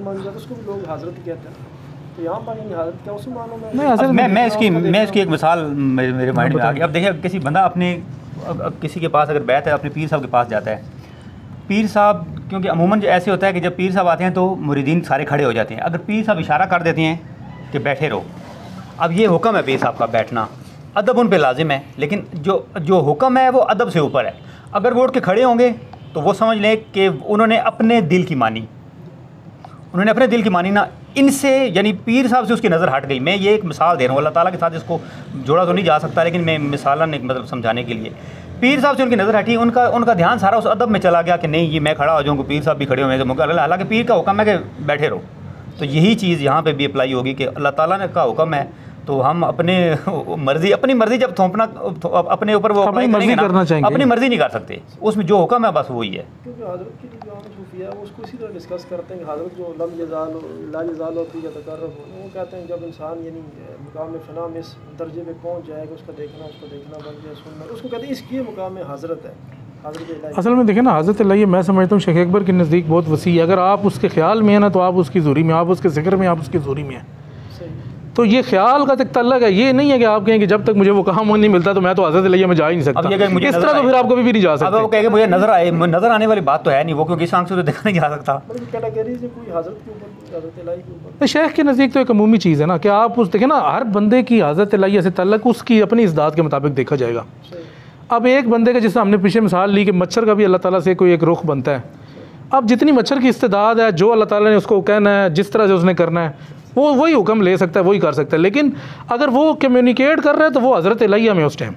मैं इसकी एक मिसाल मेरे माइंड में आ गई। अब देखिए किसी बंदा अपने किसी के पास अगर बैठा है, अपने पीर साहब के पास जाता है, पीर साहब क्योंकि अमूमन ऐसे होता है कि जब पीर साहब आते हैं तो मुरीदीन सारे खड़े हो जाते हैं। अगर पीर साहब इशारा कर देते हैं कि बैठे रहो, अब ये हुक्म है पीर साहब का बैठना, अदब उन पे लाजिम है, लेकिन जो हुक्म है वो अदब से ऊपर है। अगर वो उठ के खड़े होंगे तो वो समझ लें कि उन्होंने अपने दिल की मानी, उन्होंने अपने दिल की मानी ना इनसे, यानी पीर साहब से उसकी नज़र हट गई। मैं ये एक मिसाल दे रहा हूँ, अल्लाह ताला के साथ इसको जोड़ा तो नहीं जा सकता, लेकिन मैं मिसालन एक मतलब समझाने के लिए, पीर साहब से उनकी नज़र हटी, उनका ध्यान सारा उस अदब में चला गया कि नहीं ये मैं खड़ा हो जाऊँगा, पीर साहब भी खड़े हुए हैं, हालांकि पीर का हुक्म है कि बैठे रहो। तो यही चीज़ यहाँ पे भी अप्लाई होगी कि अल्लाह ताला ने का हुक्म है तो हम अपनी मर्ज़ी जब थोपना अपने ऊपर वो अपनी मर्ज़ी करना चाहेंगे, अपनी मर्ज़ी नहीं कर सकते, उसमें जो हुक्म है बस वही है। क्योंकि हज़रत की जो सूफी है उसको इसी तरह डिस्कस करते हैं कि हज़रत जो लम यज़ाल ला यज़ाल होती है तकर्रब, वो कहते हैं जब इंसान यानी मुकाम फ़ना में इस दर्जे पे पहुँच जाएगा, उसको देखना बन जाए सुनना, उसको कहते हैं इसकी मुकाम हज़रत है। असल में देखें ना, हज़रत अल्लाह मैं समझता हूँ शेख अकबर के नज़दीक बहुत वसी है। अगर आप उसके ख्याल में है ना तो आप उसकी ज़ूरी में, आप उसके ज़िक्र में, आप उसकी ज़ूरी में है। तो ये ख्याल का तक तल्लक है, ये नहीं है कि आप कहें कि जब तक मुझे वो काम नहीं मिलता तो मैं तो हज़रत अल्लाह में जा ही नहीं सकता। इस तरह तो फिर आप कभी भी नहीं जा सकते। अब वो कहेंगे मुझे नज़र आने वाली बात तो है नहीं, वो क्योंकि इस आंख से तो देखा नहीं जा सकता। शेख के नज़दीक तो एक अमूमी चीज़ है ना कि आप उस देखें ना, हर बंदे की हज़रत अल्लाह से तल्लक उसकी अपनी इस्दात के मुताबिक देखा जाएगा। अब एक बंदे का, जिससे हमने पीछे मिसाल ली कि मच्छर का भी अल्लाह ताला से कोई एक रुख बनता है। अब जितनी मच्छर की इस्तेदाद है, जो अल्लाह ताला ने उसको कहना है, जिस तरह से उसने करना है, वो वही हुक्म ले सकता है, वही कर सकता है। लेकिन अगर वो कम्युनिकेट कर रहा है तो वो हज़रत इलाहिया में उस टाइम।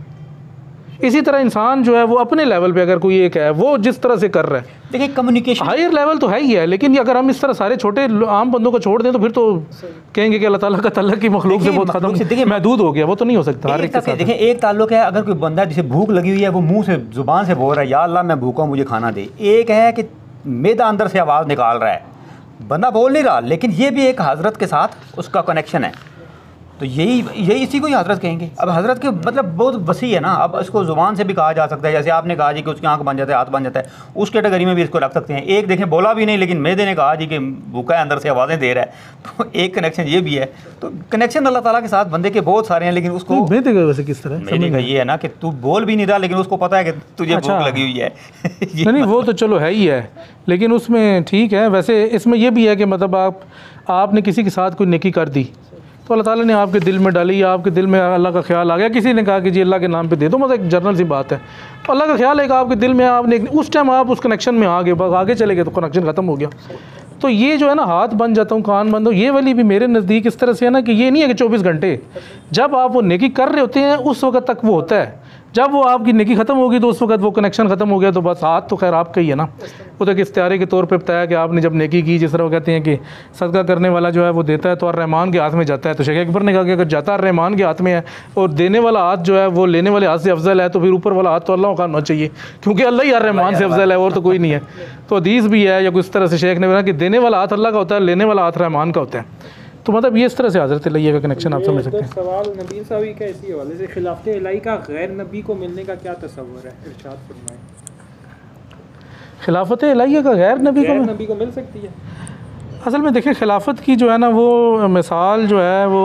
इसी तरह इंसान जो है वो अपने लेवल पे अगर कोई एक है वो जिस तरह से कर रहा है, देखिए कम्युनिकेशन हायर लेवल तो है ही है, लेकिन अगर हम इस तरह सारे छोटे आम बंदों को छोड़ दें तो फिर तो कहेंगे कि अल्लाह ताला का तल्लक की मखलूक से बहुत खत्म महदूद हो गया, वो तो नहीं हो सकता। देखिए एक ताल्लुक है, अगर कोई बंदा जिसे भूख लगी हुई है वो मुंह से ज़ुबान से बोल रहा है या अल्लाह मैं भूखा हूँ मुझे खाना दे, एक है कि मैदा अंदर से आवाज़ निकाल रहा है, बंदा बोल नहीं रहा, लेकिन ये भी एक हज़रत के साथ उसका कनेक्शन है। तो यही इसी को ही हज़रत कहेंगे। अब हज़रत के मतलब बहुत वसी है ना, अब इसको ज़ुबान से भी कहा जा सकता है, जैसे आपने कहा जी कि उसकी आंख बन जाता है, हाथ बन जाता है, उस कैटेगरी में भी इसको रख सकते हैं। एक देखें बोला भी नहीं लेकिन मैदे ने कहा जी कि भूखा है अंदर से आवाज़ें दे रहा है, तो एक कनेक्शन ये भी है। तो कनेक्शन अल्लाह ताला के साथ बंदे के बहुत सारे हैं, लेकिन उसको मैदे का वैसे किस तरह मैदे का ये है ना कि तू बोल भी नहीं रहा लेकिन उसको पता है कि तुझे भूख लगी हुई है। नहीं वो तो चलो है ही है, लेकिन उसमें ठीक है। वैसे इसमें यह भी है कि मतलब आपने किसी के साथ कोई नेकी कर दी तो अल्लाह ताला ने आपके दिल में डाली, या आपके दिल में अल्लाह का ख्याल आ गया, किसी ने कहा कि जी अल्लाह के नाम पे दे दो, मतलब एक जनरल सी बात है, तो अल्लाह का ख्याल है कि आपके दिल में, आपने उस टाइम आप उस कनेक्शन में आगे चले गए तो कनेक्शन ख़त्म हो गया। तो ये जो है ना, हाथ बन जाता हूँ कान बंद हो, ये वाली भी मेरे नज़दीक इस तरह से है ना कि ये नहीं है कि 24 घंटे जब आप वो नेकी कर रहे होते हैं उस वक्त तक वो होता है, जब वो आपकी नेकी ख़त्म होगी तो उस वक्त वो कनेक्शन ख़त्म हो गया, तो बस हाथ तो खैर आपका ही है ना। वो तो एक इख्तियारी के तौर पे बताया कि आपने जब नेकी की, जिस तरह वो कहते हैं कि सदका करने वाला जो है वो देता है तो रहमान के हाथ में जाता है, तो शेख अकबर ने कहा कि अगर जाता रहमान के हाथ में है और देने वाला हाथ जो है वो लेने वाले हाथ से अफजल है, तो फिर ऊपर वाला हाथ तो अल्लाह का होना चाहिए, क्योंकि अल्लाह ही रहमान से अफजल है और तो कोई नहीं है। तो हदीस भी है या कुछ तरह से शेख ने बोला कि देने वाला हाथ अल्लाह का होता है, लेने वाला हाथ रहमान का होता है। तो मतलब ये इस तरह से हज़रत इलाही का कनेक्शन आप समझ सकते हैं। सवाल नबी साहब का इसी हवाले से, खिलाफत इलाही का गैर नबी को मिलने का क्या तस्वर है, इरशाद फरमाएं। खिलाफत इलाहिया का गैर नबी को मिल सकती है? असल में देखिए खिलाफत की जो है ना वो मिसाल जो है वो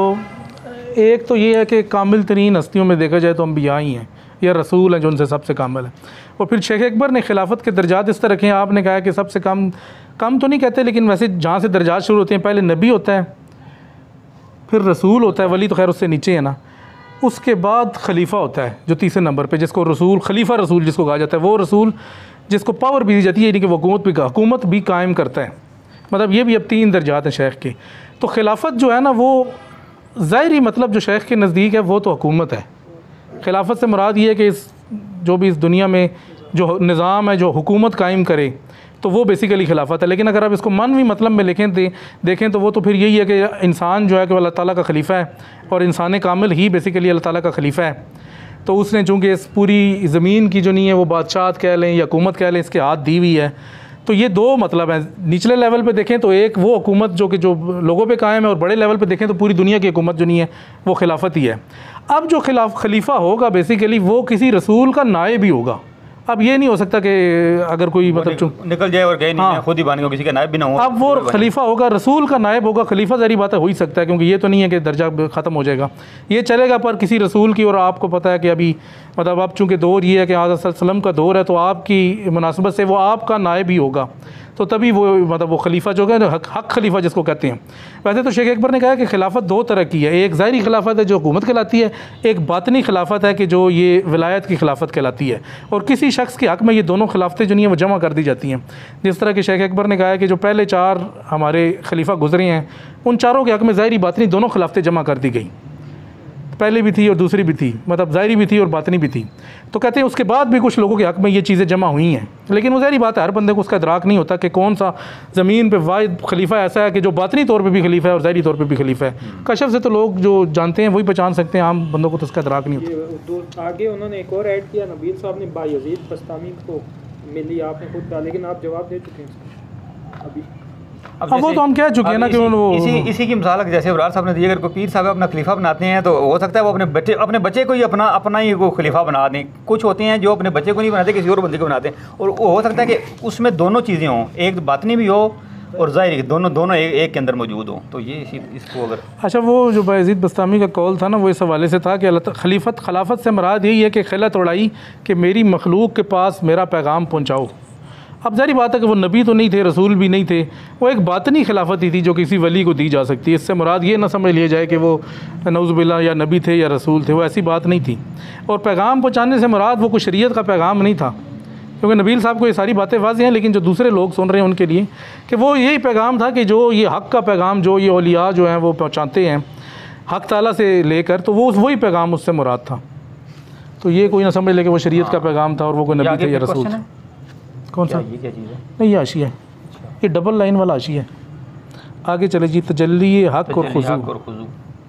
एक तो ये है कि कामिल तरीन हस्तियों में देखा जाए तो अम्बिया ही हैं या रसूल हैं जो उनसे सबसे कामिल है। और फिर शेख अकबर ने खिलाफत के दर्जात इस तरह रखे हैं, आपने कहा कि सबसे कम तो नहीं कहते, लेकिन वैसे जहाँ से दर्जात शुरू होते हैं पहले नबी होता है, फिर रसूल होता है, वली तो खैर उससे नीचे है ना, उसके बाद खलीफा होता है जो तीसरे नंबर पे, जिसको रसूल खलीफा रसूल जिसको कहा जाता है, वो रसूल जिसको पावर भी दी जाती है, यानी कि वो हुकूमत भी कायम करता है। मतलब ये भी अब 3 दर्जात हैं शेख के। तो खिलाफत जो है ना वो ज़ाहिरी मतलब जो शेख के नज़दीक है वो तो हुकूमत है। खिलाफत से मुराद ये है कि जो भी इस दुनिया में जो निज़ाम है जो हुकूमत कायम करे तो वो बेसिकली खिलाफत है। लेकिन अगर आप इसको मनवी मतलब में देखें तो वो तो फिर यही है कि इंसान जो है कि अल्लाह ताला का खलीफा है और इंसान कामिल ही बेसिकली अल्लाह ताला का खलीफा है। तो उसने चूँकि इस पूरी ज़मीन की जो नहीं है वो बादशाहत कह लें या हुकूमत कह लें, इसके हाथ दी हुई है। तो ये 2 मतलब हैं। निचले लेवल पे देखें तो एक वो हुकूमत जो कि जो लोगों पे कायम है, और बड़े लेवल पे देखें तो पूरी दुनिया की हुकूमत जो नहीं है वो खिलाफत ही है। अब जो खलीफा होगा बेसिकली वो किसी रसूल का नायब ही होगा। अब ये नहीं हो सकता कि अगर कोई मतलब निकल जाए और गए नहीं, खुद ही बन गए, किसी का नायब भी ना हो। अब वो खलीफा होगा, रसूल का नायब होगा। खलीफा ज़ाहिर बात है हो ही सकता है, क्योंकि ये तो नहीं है कि दर्जा ख़त्म हो जाएगा, ये चलेगा। पर किसी रसूल की, और आपको पता है कि अभी मतलब अब चूँकि दौर ये है कि आज़ा सल्लम का दौर है, तो आपकी मुनासबत से वो आपका नायब ही होगा। तो तभी वो मतलब वो खलीफा जो है हक खलीफा जिसको कहते हैं। वैसे तो शेख अकबर ने कहा कि खिलाफत 2 तरह की है, एक ज़ाहिरी खिलाफत है जो हुकूमत कहलाती है, एक बातनी खिलाफत है कि जो ये विलायत की खिलाफत कहलाती है। और किसी शख्स के हक़ में ये दोनों खिलाफतें जो नहीं है वो जमा कर दी जाती हैं। जिस तरह के शेख अकबर ने कहा है कि जो पहले 4 हमारे खलीफा गुजरे हैं उन चारों के हक़ में ज़ाहिरी बातनी दोनों खिलाफतें जमा कर दी गई, पहले भी थी और दूसरी भी थी, मतलब ज़ाहिरी भी थी और बातनी भी थी। तो कहते हैं उसके बाद भी कुछ लोगों के हक़ में ये चीज़ें जमा हुई हैं, लेकिन वो ज़ाहिरी बात है हर बंदे को उसका इदराक नहीं होता कि कौन सा ज़मीन पे वाहिद खलीफा ऐसा है कि जो बातनी तौर पे भी खलीफा है और ज़ाहिरी तौर पे भी खलीफा है। कशफ से तो लोग जो जानते हैं वही पहचान सकते हैं, आम बंदों को तो उसका इदराक नहीं होता। आगे उन्होंने एक और ऐड किया, नबील साहब ने बायज़ीद बस्तामी को मिली, आपने खुद कहा, लेकिन आप जवाब दे चुके हैं अभी। अब वो तो हम कह चुके हैं ना कि इसी की मिसाल जैसे अबरार साहब ने दी, अगर कोई पीर साहब अपना खलीफा बनाते हैं तो हो सकता है वो अपने बच्चे को ही अपना ही वो खलीफा बना दें। कुछ होते हैं जो अपने बच्चे को नहीं बनाते, किसी और बंदे को बनाते हैं, और हो सकता है कि उसमें दोनों चीज़ें हों, एक बातनी भी हो और ज़ाहिरी, दोनों एक के अंदर मौजूद हों। तो ये इसको अगर अच्छा वो जो बायज़ीद बस्तामी का कौल था ना वो इस हवाले से था कि खिलाफत से मुराद यही है कि खिला तोड़ाई कि मेरी मखलूक के पास मेरा पैगाम पहुँचाओ। अब ज़ाहिर बात है कि वो नबी तो नहीं थे, रसूल भी नहीं थे, वो एक बातनी खिलाफत ही थी जो किसी वली को दी जा सकती है। इससे मुराद ये ना समझ लिया जाए कि वो नऊज़ुबिल्लाह या नबी थे या रसूल थे, वो ऐसी बात नहीं थी। और पैगाम पहुँचाने से मुराद वो कोई शरीयत का पैगाम नहीं था, क्योंकि नबील साहब को ये सारी बातें वाज़ेह हैं, लेकिन जो दूसरे लोग सुन रहे हैं उनके लिए कि वो यही पैगाम था कि जो ये हक़ का पैगाम जो ये औलिया जो हैं वो पहुँचाते हैं हक़ ताला से लेकर, तो वो वही पैगाम उससे मुराद था। तो ये कोई ना समझ ले कि वो शरीयत का पैगाम था और वो कोई नबी थे या रसूल थे। कौन सा? ये क्या चीज़ है? नहीं ये आशिया है, ये डबल लाइन वाला आशिया है। आगे चले जी, तजल्ली हक़ और खुज़ू।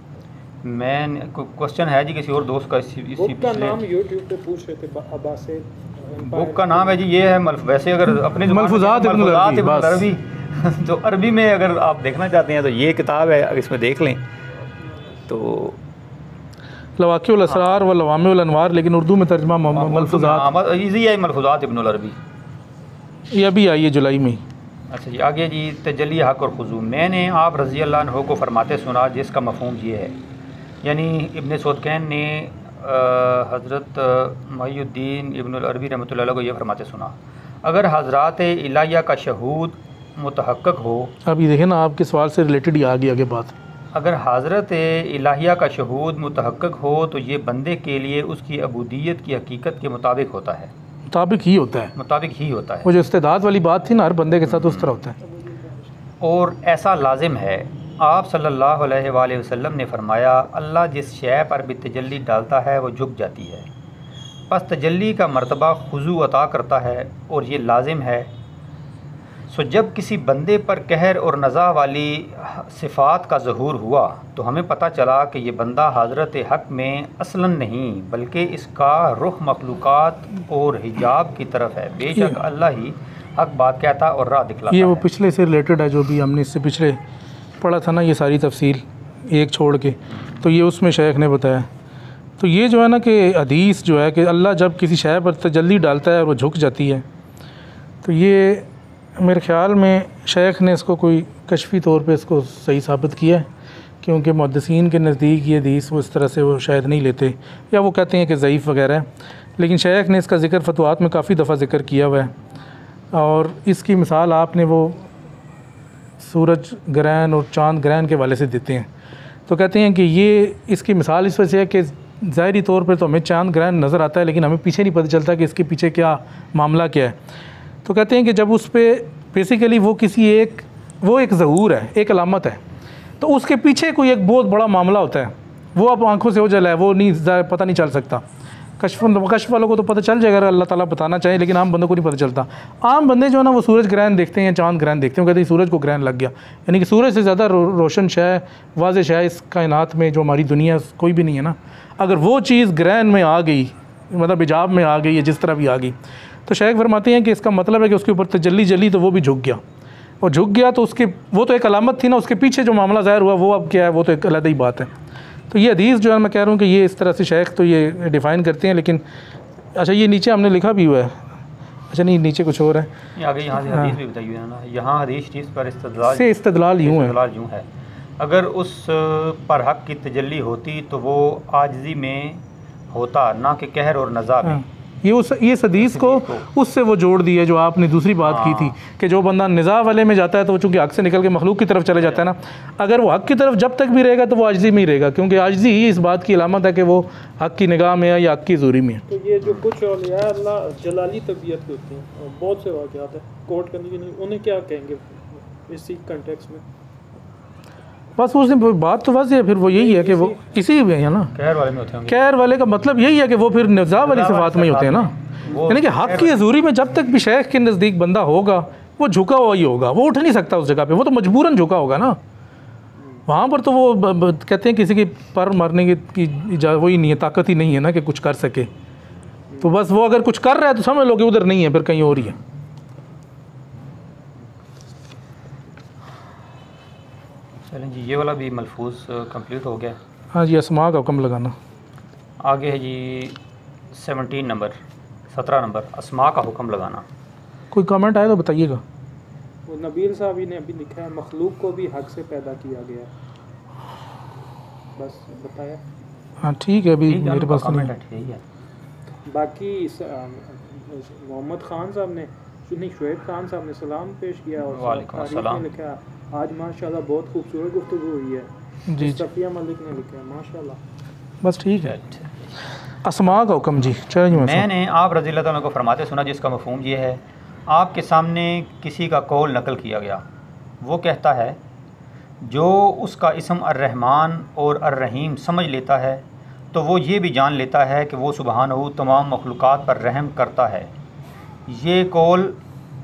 मैं क्वेश्चन है जी किसी और दोस्त का, इसी का नाम यूट्यूब पे पूछ रहे थे अब्बास से, बुक का नाम है जी ये है वैसे अगर अपने मलफूज़ात इब्न अरबी तो अरबी में अगर आप देखना चाहते हैं तो ये किताब है, अगर इसमें देख लें तो लवाक़िउल असरार व लवामिउल अनवार, लेकिन उर्दू में तर्जुमा मलफूज़ात ईजी है, मलफूज़ात इब्न अरबी, ये अभी आई है जुलाई में। अच्छा जी आगे जी, तजल्ली हक़ और खुज़ू। मैंने आप रज़ी अल्लाह अन्हु को फरमाते सुना जिसका मफ़हूम ये है, यानी इब्न सौदकैन ने हज़रत मुहियुद्दीन इब्न अरबी रहमतुल्लाह अलैह को ये फरमाते सुना, अगर हज़रात इलाहिया का शहूद मुतहक्क़क़ हो, अभी देखें ना आपके सवाल से रिलेटेड ही आ गई आगे बात, अगर हज़रत इलाहिया का शहूद मुतहक्क़क़ हो तो ये बंदे के लिए उसकी अबूदियत की हकीकत के मुताबिक होता है, मुताबिक ही होता है। वो जो इस्तेदाद वाली बात थी ना हर बंदे के साथ उस तरह होता है। और ऐसा लाजिम है, आप सल्लल्लाहु अलैहि वसल्लम ने फरमाया, अल्लाह जिस शय पर भी तजल्ली डालता है वो झुक जाती है, बस तजल्ली का मर्तबा खुजू अता करता है और ये लाजिम है। सो जब किसी बंदे पर कहर और नज़ा वाली सिफ़ात का ज़हूर हुआ तो हमें पता चला कि ये बंदा हज़रत हक़ में असलन नहीं बल्कि इसका रुख मखलूक़ात और हिजाब की तरफ है। बेशक अल्लाह ही हक़ बात कहता और राह दिखलाता। ये वो पिछले से रिलेटेड है जो भी हमने इससे पिछले पढ़ा था ना, ये सारी तफसील एक छोड़ के, तो ये उसमें शेख ने बताया। तो ये जो है ना कि हदीस जो है कि अल्लाह जब किसी शय पर तजल्ली डालता है और वो झुक जाती है, तो ये मेरे ख़्याल में शेख ने इसको कोई कशफी तौर पे इसको सही साबित किया है, क्योंकि मुहद्दिसीन के नज़दीक ये हदीस वो इस तरह से वो शायद नहीं लेते, या वो कहते हैं कि ज़ईफ़ वगैरह है। लेकिन शेख ने इसका ज़िक्र फतवात में काफ़ी दफ़ा ज़िक्र किया हुआ है, और इसकी मिसाल आपने वो सूरज ग्रहण और चाँद ग्रहण के वाले से देते हैं। तो कहते हैं कि ये इसकी मिसाल इस वजह से है कि ज़ाहिरी तौर पर तो हमें चाँद ग्रहण नज़र आता है, लेकिन हमें पीछे नहीं पता चलता कि इसके पीछे क्या मामला क्या है। तो कहते हैं कि जब उस पर बेसिकली वो एक ज़हूर है, एक अलामत है, तो उसके पीछे कोई एक बहुत बड़ा मामला होता है, वो अब आंखों से ओझल है, वो नहीं पता नहीं चल सकता। कश्फ वालों को तो पता चल जाएगा अगर अल्लाह ताला बताना चाहे, लेकिन आम बंदों को नहीं पता चलता। आम बंदे जो है ना वो सूरज ग्रहण देखते हैं या चाँद ग्रहण देखते हैं, कहते हैं सूरज को ग्रहण लग गया, यानी कि सूरज से ज़्यादा रोशन शय वाज़ेह शय इस कायनात में जो हमारी दुनिया कोई भी नहीं है ना। अगर वो चीज़ ग्रहण में आ गई, मतलब हिजाब में आ गई या जिस तरह भी आ गई, तो शेख फरमाते हैं कि इसका मतलब है कि उसके ऊपर तजल्ली जली तो वो भी झुक गया, और झुक गया तो उसके वो तो एक अलामत थी ना, उसके पीछे जो मामला ज़ाहिर हुआ वो अब क्या है, वो तो एक अलग ही बात है। तो ये हदीस जो है मैं कह रहा हूँ कि ये इस तरह से शेख तो ये डिफ़ाइन करते हैं, लेकिन अच्छा ये नीचे हमने लिखा भी हुआ है, अच्छा नहीं नीचे कुछ और है आगे, यहाँ से हदीस भी बताई हुई है ना, यहाँ हदीस चीज़ पर इस्तदलाल यूँ है, अगर उस पर हक़ की तजल्ली होती तो वो आजिज़ी में होता, ना कि कहर और नज़ा में। ये हदीस को उससे वो जोड़ दी है जो आपने दूसरी बात की थी कि जो बंदा निज़ा वाले में जाता है तो वो चूँकि हक़ से निकल के मखलूक की तरफ चले जाता है ना, अगर वो हक़ की तरफ जब तक भी रहेगा तो वो आजिज़ी में ही रहेगा, क्योंकि आजिज़ी ही इस बात की अलामत है कि वो हक़ की निगाह में है या हक़ की ज़ूरी में है। तो ये जो कुछ औलिया अल्लाह जलाली तबीयत के होते हैं, बहुत से वाक़यात है कोर्ट करने के लिए, उन्हें क्या कहेंगे इसी कंटेक्स्ट में? बस उसने बात तो वाज़ेह है, फिर वो यही है कि वो इसी में है ना, कहर वाले में होते हैं। कहर वाले का मतलब यही है कि वो फिर निज़ा वाली सिफ़ात में ही होते हैं ना, यानी कि हक़ की हज़ूरी में जब तक भी शेख के नज़दीक बंदा होगा वो झुका हुआ ही होगा, वो उठ नहीं सकता उस जगह पे, वो तो मजबूरन झुका होगा ना। वहाँ पर तो वो कहते हैं किसी की पर मरने की इजाज़त वही नहीं है, ताकत ही नहीं है ना कि कुछ कर सके, तो बस वो अगर कुछ कर रहा है तो समझ लो कि उधर नहीं है, फिर कहीं और ही है। चलें जी, ये वाला भी मलफूज कंप्लीट हो गया। हाँ जी, अस्मा का हुक्म लगाना। आगे है जी 17 नंबर अस्मा का हुक्म लगाना। कोई कमेंट आया तो बताइएगा। वो नबील साहब ने अभी लिखा है मखलूक को भी हक़ से पैदा किया गया, बस बताया। हाँ ठीक है, अभी मेरे पास कमेंट है, ठीक है। बाकी मोहम्मद ख़ान साहब ने नहीं शुएब खान साहब ने सलाम पेश किया और वालेकुम सलाम। लिखा आज माशाल्लाह बहुत खूबसूरत गुफ्तगू हुई है जी। सफ़िया मलिक ने लिखा है माशाल्लाह। बस ठीक है। अस्मा का हुक्म जी, चलिए। मैंने आप रज़ी अल्लाह तआला को फरमाते सुना जिसका मफ़हूम ये है, आपके सामने किसी का कौल नकल किया गया, वो कहता है जो उसका इसम अर्रहमान और अर्रहीम समझ लेता है तो वो ये भी जान लेता है कि वो सुबहानहू तमाम मखलूक़ात पर रहम करता है। ये कौल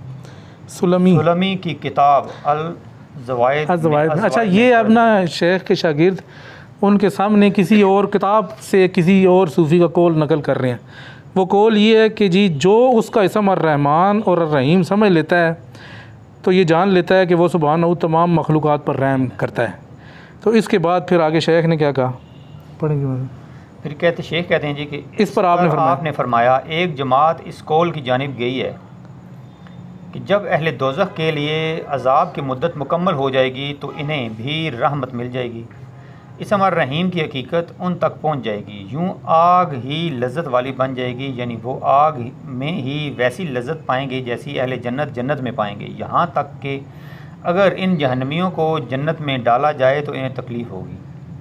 सुलमी की किताब अल ज़वाइद। अच्छा, ये अब ना शेख के शागिर्द उनके सामने किसी और किताब से किसी और सूफ़ी का कौल नकल कर रहे हैं। वो कौल ये है कि जी जो उसका इसम अर्रहमान और अर्रहीम समझ लेता है तो ये जान लेता है कि वो सुबहानहू तमाम मखलूक़ात पर रहम करता है। तो इसके बाद फिर आगे शेख ने क्या कहा, पढ़ेंगे। फिर शेख कहते हैं जी कि इस पर आपने फरमाया एक जमात इस कौल की जानिब गई है कि जब अहले दोज़ख के लिए अज़ाब की मुद्दत मुकम्मल हो जाएगी तो इन्हें भी रहमत मिल जाएगी। इसम अर्रहीम की हकीकत उन तक पहुंच जाएगी, यूं आग ही लज्जत वाली बन जाएगी, यानी वो आग में ही वैसी लज्जत पाएंगे जैसी अहले जन्नत जन्नत में पाएंगे। यहाँ तक कि अगर इन जहन्नमियों को जन्नत में डाला जाए तो इन्हें तकलीफ़ होगी।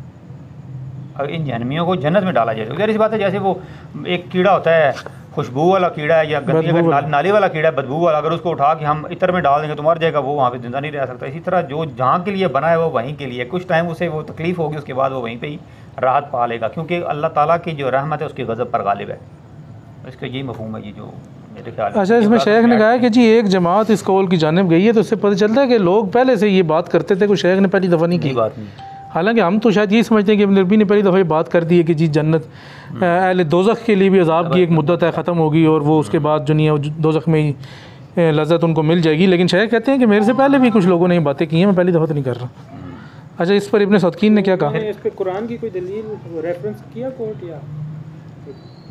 अगर इन जहन्नमियों को जन्नत में डाला जाए तो यार इस बात है जैसे वो एक कीड़ा होता है, खुशबू वाला कीड़ा है या गंदी नाली वाला कीड़ा है, बदबू वाला, अगर उसको उठा के हम इतर में डाल देंगे तो मर जाएगा, वो वहाँ पे जिंदा नहीं रह सकता। इसी तरह जो जहाँ के लिए बना है वो वहीं के लिए, कुछ टाइम उसे वो तकलीफ़ होगी, उसके बाद वो वहीं पे ही राहत पा लेगा, क्योंकि अल्लाह ताला की जो रहमत है उसकी गज़ब पर गालिब है। इसका यही मफ़हूम है जी जो मेरे ख्याल। अच्छा, इसमें शेख ने कहा है कि जी एक जमात इस कौल की जानिब गई है, तो उससे पता चलता है कि लोग पहले से ये बात करते थे, कोई शेख ने पहली दफ़ा नहीं की बात नहीं। हालांकि हम तो शायद ये समझते हैं कि इब्न अरबी ने पहली दफ़ा ये बात कर दी है कि जी जन्नत अहले दोज़ख के लिए भी अज़ाब की एक मुद्दत है, ख़त्म होगी और वो उसके बाद जो नहीं है दोज़ख में ही लज़्ज़त उनको मिल जाएगी। लेकिन शेख कहते हैं कि मेरे से पहले भी कुछ लोगों ने ये बातें की हैं, मैं पहली दफ़ा तो नहीं कर रहा। अच्छा, इस पर इब्न सदकीन ने क्या कहा? इस पर कुरान की कोई दलील रेफरेंस किया कोर्ट या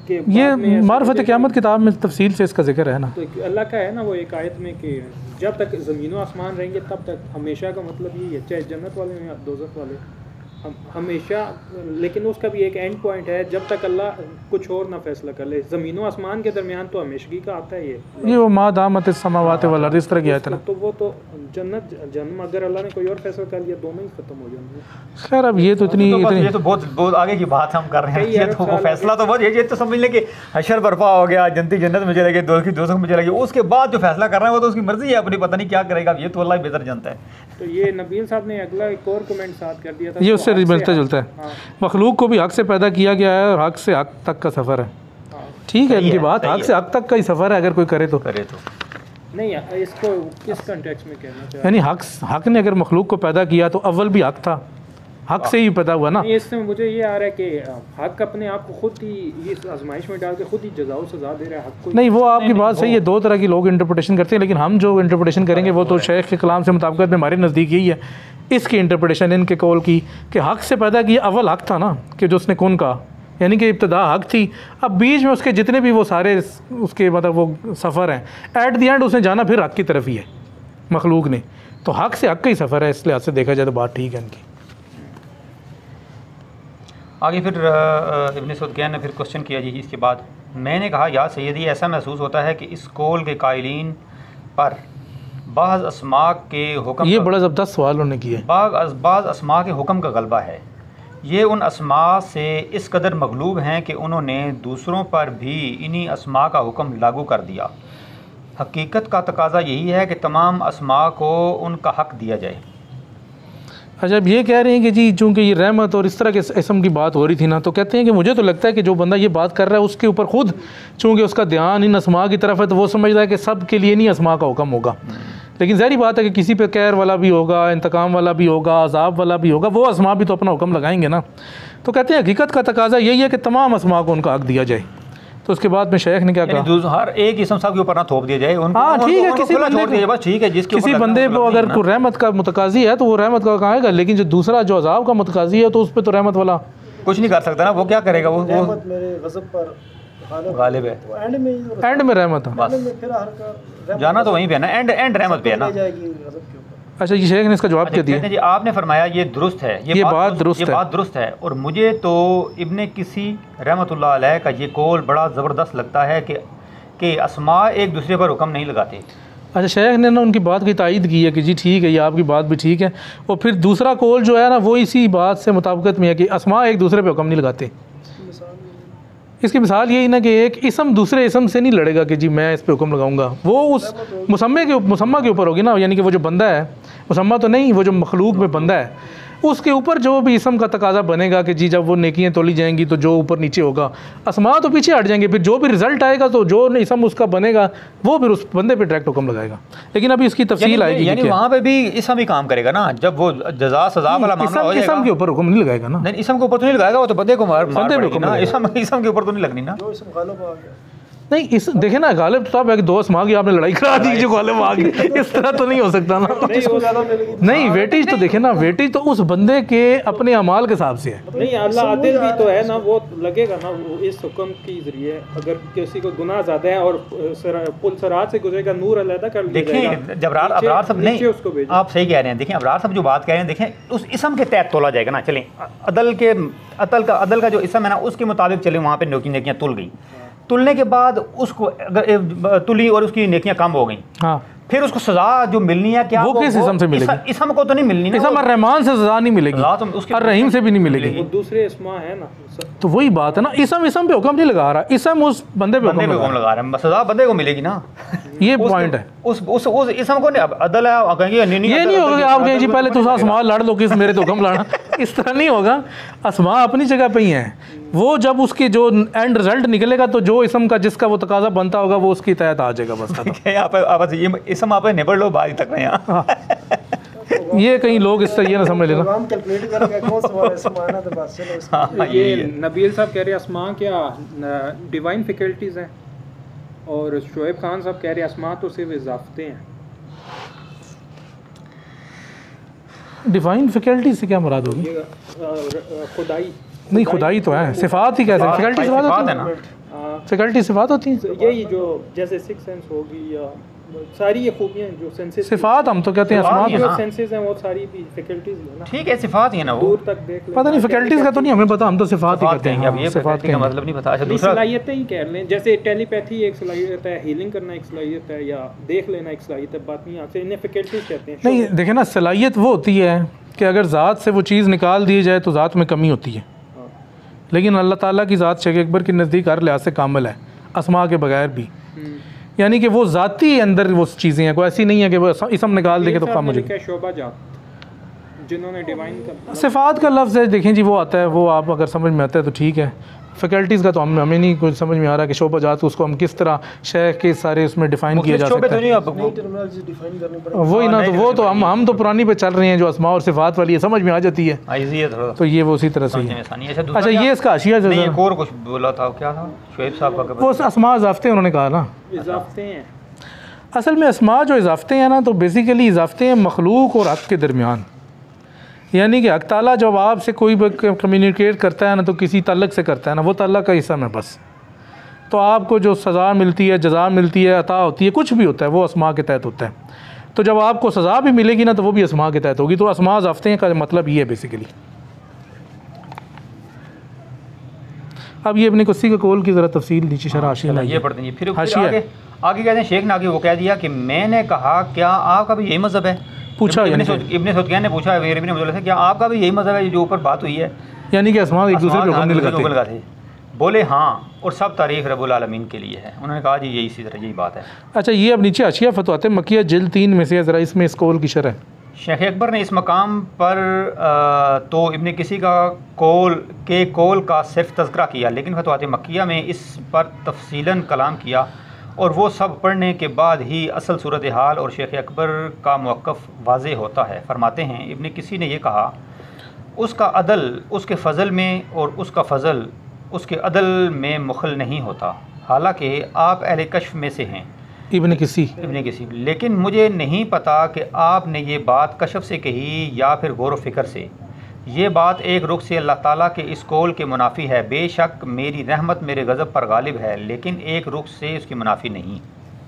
के ये बाद में ऐसा मारिफत कुछ है क़यामत किताब में तफसील से इसका जिक्र है ना। तो अल्लाह का है ना वो एक आयत में कि जब तक ज़मीन व आसमान रहेंगे तब तक हमेशा का मतलब यही है, चाहे जन्नत वाले हैं या दोज़ख वाले, हमेशा। लेकिन उसका भी एक एंड पॉइंट है, जब तक अल्लाह कुछ और ना फैसला कर ले। ज़मीन व आसमान के दरमियान तो हमेशगी का आता है ये वो मा दामत समावात वल अर्ज़ इस तरह की आयत है ना। तो वो तो जन्नत जन्म, अगर अल्लाह ने कोई और फैसला कर लिया दोनों ही खत्म हो जाएंगे। खैर अब ये तो इतनी ये तो बहुत आगे की बात हम कर रहे हैं। ये तो वो फैसला तो बहुत, ये तो समझ लें कि हशर बर्पा हो गया, जन्नती जन्नत में चले गए, दोज़ख में चले गए, उसके बाद जो फैसला कर रहे हैं वो तो उसकी मर्जी है अपनी, पता नहीं क्या करेगा, ये तो अल्लाह बेहतर जानता है। तो ये नबील साहब ने अगला एक और कमेंट साथ कर दिया था, ये तो उससे हक से मिलता जुलता है। हाँ। मखलूक को भी हक से पैदा किया गया है और हक से हक तक का सफ़र है। हाँ। ठीक है, सही इनकी है, बात सही हक है। से हक तक का ही सफ़र है, अगर कोई करे तो। नहीं, इसको किस कंटेक्स्ट में कहना चाहिए? यानी हक ने अगर मखलूक को पैदा किया तो अव्वल भी हक था, हक से ही पैदा हुआ ना। नहीं, इससे मुझे ये आ रहा है कि हक अपने आप को खुद ही इस आजमाइश में डाल के खुद ही जज़ा सज़ा दे रहा है हक को। नहीं, वो आपकी बात सही है, दो तरह की लोग इंटरप्रिटेशन करते हैं, लेकिन हम जो इंटरप्रिटेशन करेंगे वो तो शेख के कलाम से मुताबिकत में हमारे नज़दीक यही है। इसकी इंटरप्रिटेशन इनके कौल की कि हक से पैदा किया, अव्वल हक था ना कि जो उसने कौन कहा, यानी कि इब्तदा हक थी। अब बीच में उसके जितने भी वो सारे उसके मतलब वो सफ़र हैं, एट द एंड उसने जाना फिर हक की तरफ ही है मखलूक ने। तो हक से हक का ही सफ़र है, इस लिहाज से देखा जाए तो बात ठीक है इनकी। आगे फिर इब्न सौदकियान ने फिर क्वेश्चन किया जी इसके बाद। मैंने कहा या सैयदी, ऐसा महसूस होता है कि इस कौल के कायलीन पर बाज़ अस्मा के हुक्म, ये बड़ा ज़बरदस्त सवाल उन्होंने किया है। बाज़ अस्मा के हुक्म का गलबा है। ये उन अस्मा से इस कदर मगलूब हैं कि उन्होंने दूसरों पर भी इन्हीं अस्मा का हुक्म लागू कर दिया। हकीकत का तकाजा यही है कि तमाम अस्मा को उनका हक़ दिया जाए। अच्छा, अब ये कह रहे हैं कि जी चूँकि ये रहमत और इस तरह के इसम की बात हो रही थी ना, तो कहते हैं कि मुझे तो लगता है कि जो बंदा ये बात कर रहा है उसके ऊपर खुद चूँकि उसका ध्यान इन अस्मा की तरफ है, तो वो समझ रहा है कि सब के लिए नहीं अस्मा का हुक्म होगा। लेकिन ज़ाहिर बात है कि किसी पे कैर वाला भी होगा, इंतकाम वाला भी होगा, अज़ाब वाला भी होगा, वो अस्मा भी तो अपना हुक्म लगाएंगे ना। तो कहते हैं हकीकत का तकाजा यही है कि तमाम अस्मा को उनका हक़ दिया जाए। तो उसके बाद में शेख ने क्या कहा, हर एक इसम साहब के ऊपर ना थोप दिया जाए। हाँ ठीक है, किसी बंदे को अगर कोई रहमत का मुतकाजी है तो वो रहमत का कहेगा, लेकिन जो दूसरा जो अज़ाब का मुतकाजी है तो उस पर तो रहमत वाला कुछ नहीं कर सकता ना, वो क्या करेगा, वो मेरे गज़ब पर गालिब है, तो एंड में रहमत है। बस जाना तो वहीं पे है ना, एंड रहमत पे है ना। अच्छा, ये शेख ने इसका जवाब क्या दिया? जी आपने फरमाया ये दुरुस्त है, ये बात दुरुस्त है। और मुझे तो इब्ने किसी रहमतुल्लाह अलैह का ये कौल बड़ा ज़बरदस्त लगता है कि अस्मा एक दूसरे पर हुक्म नहीं लगाते। अच्छा, शेख ने ना उनकी बात की तायीद की है कि जी ठीक है, ये आपकी बात भी ठीक है। और फिर दूसरा कौल जो है ना वो इसी बात से मुताबिकत में है कि अस्मा एक दूसरे पे हुक्म नहीं लगाते। इसकी मिसाल यही ना कि एक इसम दूसरे इसम से नहीं लड़ेगा कि जी मैं इस पे हुक्म लगाऊंगा, वो उस मुसम्मा के ऊपर होगी ना, यानी कि वो जो बंदा है, मुसम्मा तो नहीं, वो जो मखलूक में बंदा है उसके ऊपर जो भी इसम का तकाजा बनेगा कि जी जब वो नेकियां तोली जाएंगी तो जो ऊपर नीचे होगा, अस्मा तो पीछे हट जाएंगे, फिर जो भी रिजल्ट आएगा तो जो इसम उसका बनेगा वो फिर उस बंदे पे डायरेक्ट हुक्म लगाएगा। लेकिन अभी इसकी तफसील आएगी, यानी वहाँ पे भी इसम ही काम करेगा ना, जब वो जज़ा सज़ा वाला मामला हो जाएगा। इसम के ऊपर हुक्म नहीं लगाएगा ना, नहीं इसम के ऊपर तो नहीं लगाएगा, वो तो बंदे को मार पड़ेगी ना, इसम के ऊपर तो नहीं लगनी ना। नहीं, इस देखे ना, गालिब तो आप एक दोस्त मांगी आपने लड़ाई करा दी, जो गालिब आ गई, इस तरह तो नहीं हो सकता ना। नहीं, वेटेज तो देखे ना, वेटेज तो उस बंदे के अपने अमाल के हिसाब से है। नहीं, अल्लाह आदिल भी तो है ना, वो लगेगा ना वो इस हुक्म के जरिए। अगर किसी को गुनाह ज़्यादा है और पुल सरात से गुजरेगा, नूर अलहदा कर लिया जाएगा। देखिए जब अबरार सब नहीं, आप सही कह रहे हैं। देखिए अबरार सब जो बात कह रहे हैं, देखें उस इसम के तहत तोला जाएगा ना। चलें अदल का जो इसम है ना उसके मुताबिक चलें, वहाँ पे नेकियाँ तुल गई, तुलने के बाद उसको अगर तुली और उसकी नेकियां कम हो गई, हाँ, फिर उसको सजा जो मिलनी है क्या वो किस इसम से मिलेगी? इसम को तो नहीं मिलनी ना, इसम रहमान से सजा नहीं मिलेगी, रहीम से भी नहीं मिलेगी, वो दूसरे इस्मा है ना। तो वही बात है ना, इसम पे हुक्म नहीं लगा रहा, इसम उस बंदे पे हुक्म लगा रहा है, सजा बंदे को मिलेगी ना। ये पॉइंट है। उस इसम को नहीं, अदल है कहेंगे नहीं, ये नहीं होगा कि आप कहें जी पहले तो अस्मा लड़ लो, किस मेरे तो हुक्म लड़ा, इस तरह नहीं होगा। अस्मा अपनी जगह पे ही है, वो जब उसकी जो एंड रिजल्ट निकलेगा तो जो इसम का जिसका वो तकाजा बनता होगा वो उसकी तहत आ जाएगा। बस ये इसम आप निबड़ लो बात तक यहाँ। ये कहीं लोग इस तरह ये ना समझ लेना। ये नबील साहब कह रहे हैं अस्मा क्या डिवाइन फैकल्टीज़ हैं, और शोएब खान साहब कह रहे हैं अस्मा तो सिर्फ इजाफते हैं। डिवाइन फैकल्टी से क्या मुराद होगी? खुदाई नहीं, खुदाई तो है, सिफात ही कहते हैं, फैकल्टी सिफात है ना। फैकल्टी सिफात होती हैं, यही जो जैसे सिक्स सेंस होगी या सारी ये खूबियाँ जो सेंसेस सिफात हम तो कहते हैं सिफात अस्मा ही को। ना। सेंसेस हैं वो सारी भी फैकल्टीज है ना, ठीक है, सिफात ही है ना वो। दूर तक देख लें। पता नहीं फैकल्टीज़ का तो नहीं हमें पता, हम तो सिफात ही सिफात कहते हैं। कहेंगे, अब ये हाँ, सिफात फैकल्टी का कहेंगे। मतलब नहीं पता। अच्छा नहीं, दूसरा सलाहियतें ही कह लें, जैसे टेलीपैथी एक सलाहियत है, हीलिंग करना एक सलाहियत है, या देख लेना एक सलाहियत है, बात नहीं आपसे, इन्हें फैकल्टीज कहते हैं। नहीं देखें ना, सलाहियत वो होती है कि अगर ज़ात से वो चीज़ निकाल दी जाए तो ज़ात में कमी होती है, हाँ। लेकिन अल्लाह ताला की ज़ात शेख अकबर के नज़दीक हर लिहाज से कामिल है, अस्मा के बगैर भी। यानी कि वो ज़ाती अंदर वो चीज़ें हैं, कोई ऐसी नहीं है कि वो इसम निकाल देंगे तो काम हो जाएगी। शोभा जात जिन्होंने डिवाइन का सिफात का लफ्ज़ है, देखें जी वो आता है, वो आप अगर समझ में आता है तो ठीक है। फैकल्टीज़ का तो हमें नहीं कुछ समझ में आ रहा कि शोबा जात उसको हम किस तरह शेख के सारे उसमें डिफ़ाइन किया जा सकता है। नई टर्मिनोलॉजी डिफाइन करनी पड़ेगी। वही ना, तो वो तो हम तो पुरानी पे चल रहे हैं, जो अस्मा और सिफात वाली है समझ में आ जाती है, आइजी है थोड़ा तो ये वो उसी तरह से ही है। आसानी। अच्छा दूसरा अच्छा क्या? ये इसका आशिया जो नहीं, है, एक और कुछ बोला था, क्या था शुएब साहब का? वो अस्मा इजाफते उन्होंने कहा ना, इजाफते हैं। असल में अस्मा जो इजाफते हैं ना, तो बेसिकली इजाफते हैं मखलूक और हक़ के दरमियान। यानी कि हक़ ताला जब आपसे कोई कम्युनिकेट करता है ना, तो किसी ताल्लुक़ से करता है ना, वो ताल्लुक़ का हिस्सा है बस। तो आपको जो सज़ा मिलती है, जज़ा मिलती है, अता होती है, कुछ भी होता है, वो अस्मा के तहत होता है। तो जब आपको सज़ा भी मिलेगी ना, तो वो भी अस्मा के तहत होगी। तो अस्मा इजाफते हैं का मतलब ये है बेसिकली। अब ये अपने कुस्सी के कौल की ज़रा तफसील नीचे शरह हाशिया ये पढ़ते हैं। फिर हाशिया आगे कहते हैं शेख ने आगे वो कह दिया कि मैंने कहा क्या आपका भी यही मज़हब है? पूछा इब्ने सौदकियान ने पूछा इब्ने अब्दुल्लाह से, क्या आपका भी यही मज़हब है जो ऊपर बात हुई है? यानी कि अस्मा एक दूसरे पे हुक्म नहीं लगाते। लगाते। बोले हाँ, और सब तारीफ़ रब्बुल आलमीन के लिए है। उन्होंने कहा जी यही इसी तरह यही बात है। अच्छा ये अब नीचे आशिया फतवाते मक्किया जिल्द 3 में से ज़रा इसमें इस कौल की शरह। शेख अकबर ने इस मकाम पर तो इब्ने किसी का कौल का सिर्फ तज़किरा किया, लेकिन फतवात मक्किया में इस पर तफसीलन कलाम किया, और वो सब पढ़ने के बाद ही असल सूरत हाल और शेख अकबर का मौक़िफ़ वाज़े होता है। फरमाते हैं इब्ने किसी ने यह कहा, उसका अदल उसके फ़ज़ल में और उसका फ़ज़ल उसके अदल में मुखल नहीं होता, हालांकि आप अहले कश्फ में से हैं। इब्ने किसी, लेकिन मुझे नहीं पता कि आपने ये बात कशफ से कही या फिर गौर व फिक्र से। ये बात एक रुख से अल्लाह ताला के इस कौल के मुनाफी है, बेशक मेरी रहमत मेरे गज़ब पर गालिब है, लेकिन एक रुख से उसकी मुनाफी नहीं।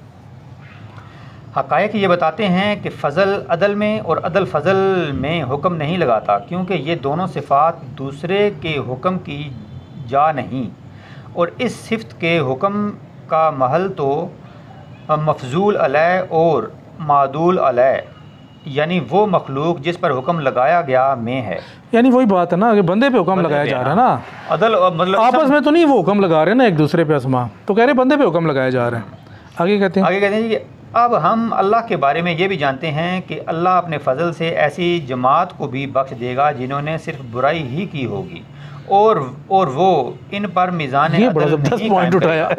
हक़ाइक़ ये बताते हैं कि फ़ज़ल अदल में और अदल फ़ज़ल में हुक्म नहीं लगाता, क्योंकि ये दोनों सिफ़ात दूसरे के हुक्म की जा नहीं, और इस सिफ़त के हुक्म का महल तो मफजूल अलैह और मादूल अलैह, यानी वो मखलूक जिस पर हुक्म लगाया गया में है। यानी वही बात है ना कि बंदे पे हुक्म लगाया जा रहा है ना, अदल मतलब आपस में तो नहीं वो हुक्म लगा रहे हैं ना एक दूसरे पे अस्मा, तो कह रहे बंदे पे हुक्म लगाया जा रहा है। आगे कहते हैं कि अब हम अल्लाह के बारे में ये भी जानते हैं कि अल्लाह अपने फ़ज़ल से ऐसी जमात को भी बख्श देगा जिन्होंने सिर्फ बुराई ही की होगी, और वो इन पर मीज़ान ये बड़ा ज़बरदस्त पॉइंट उठाया।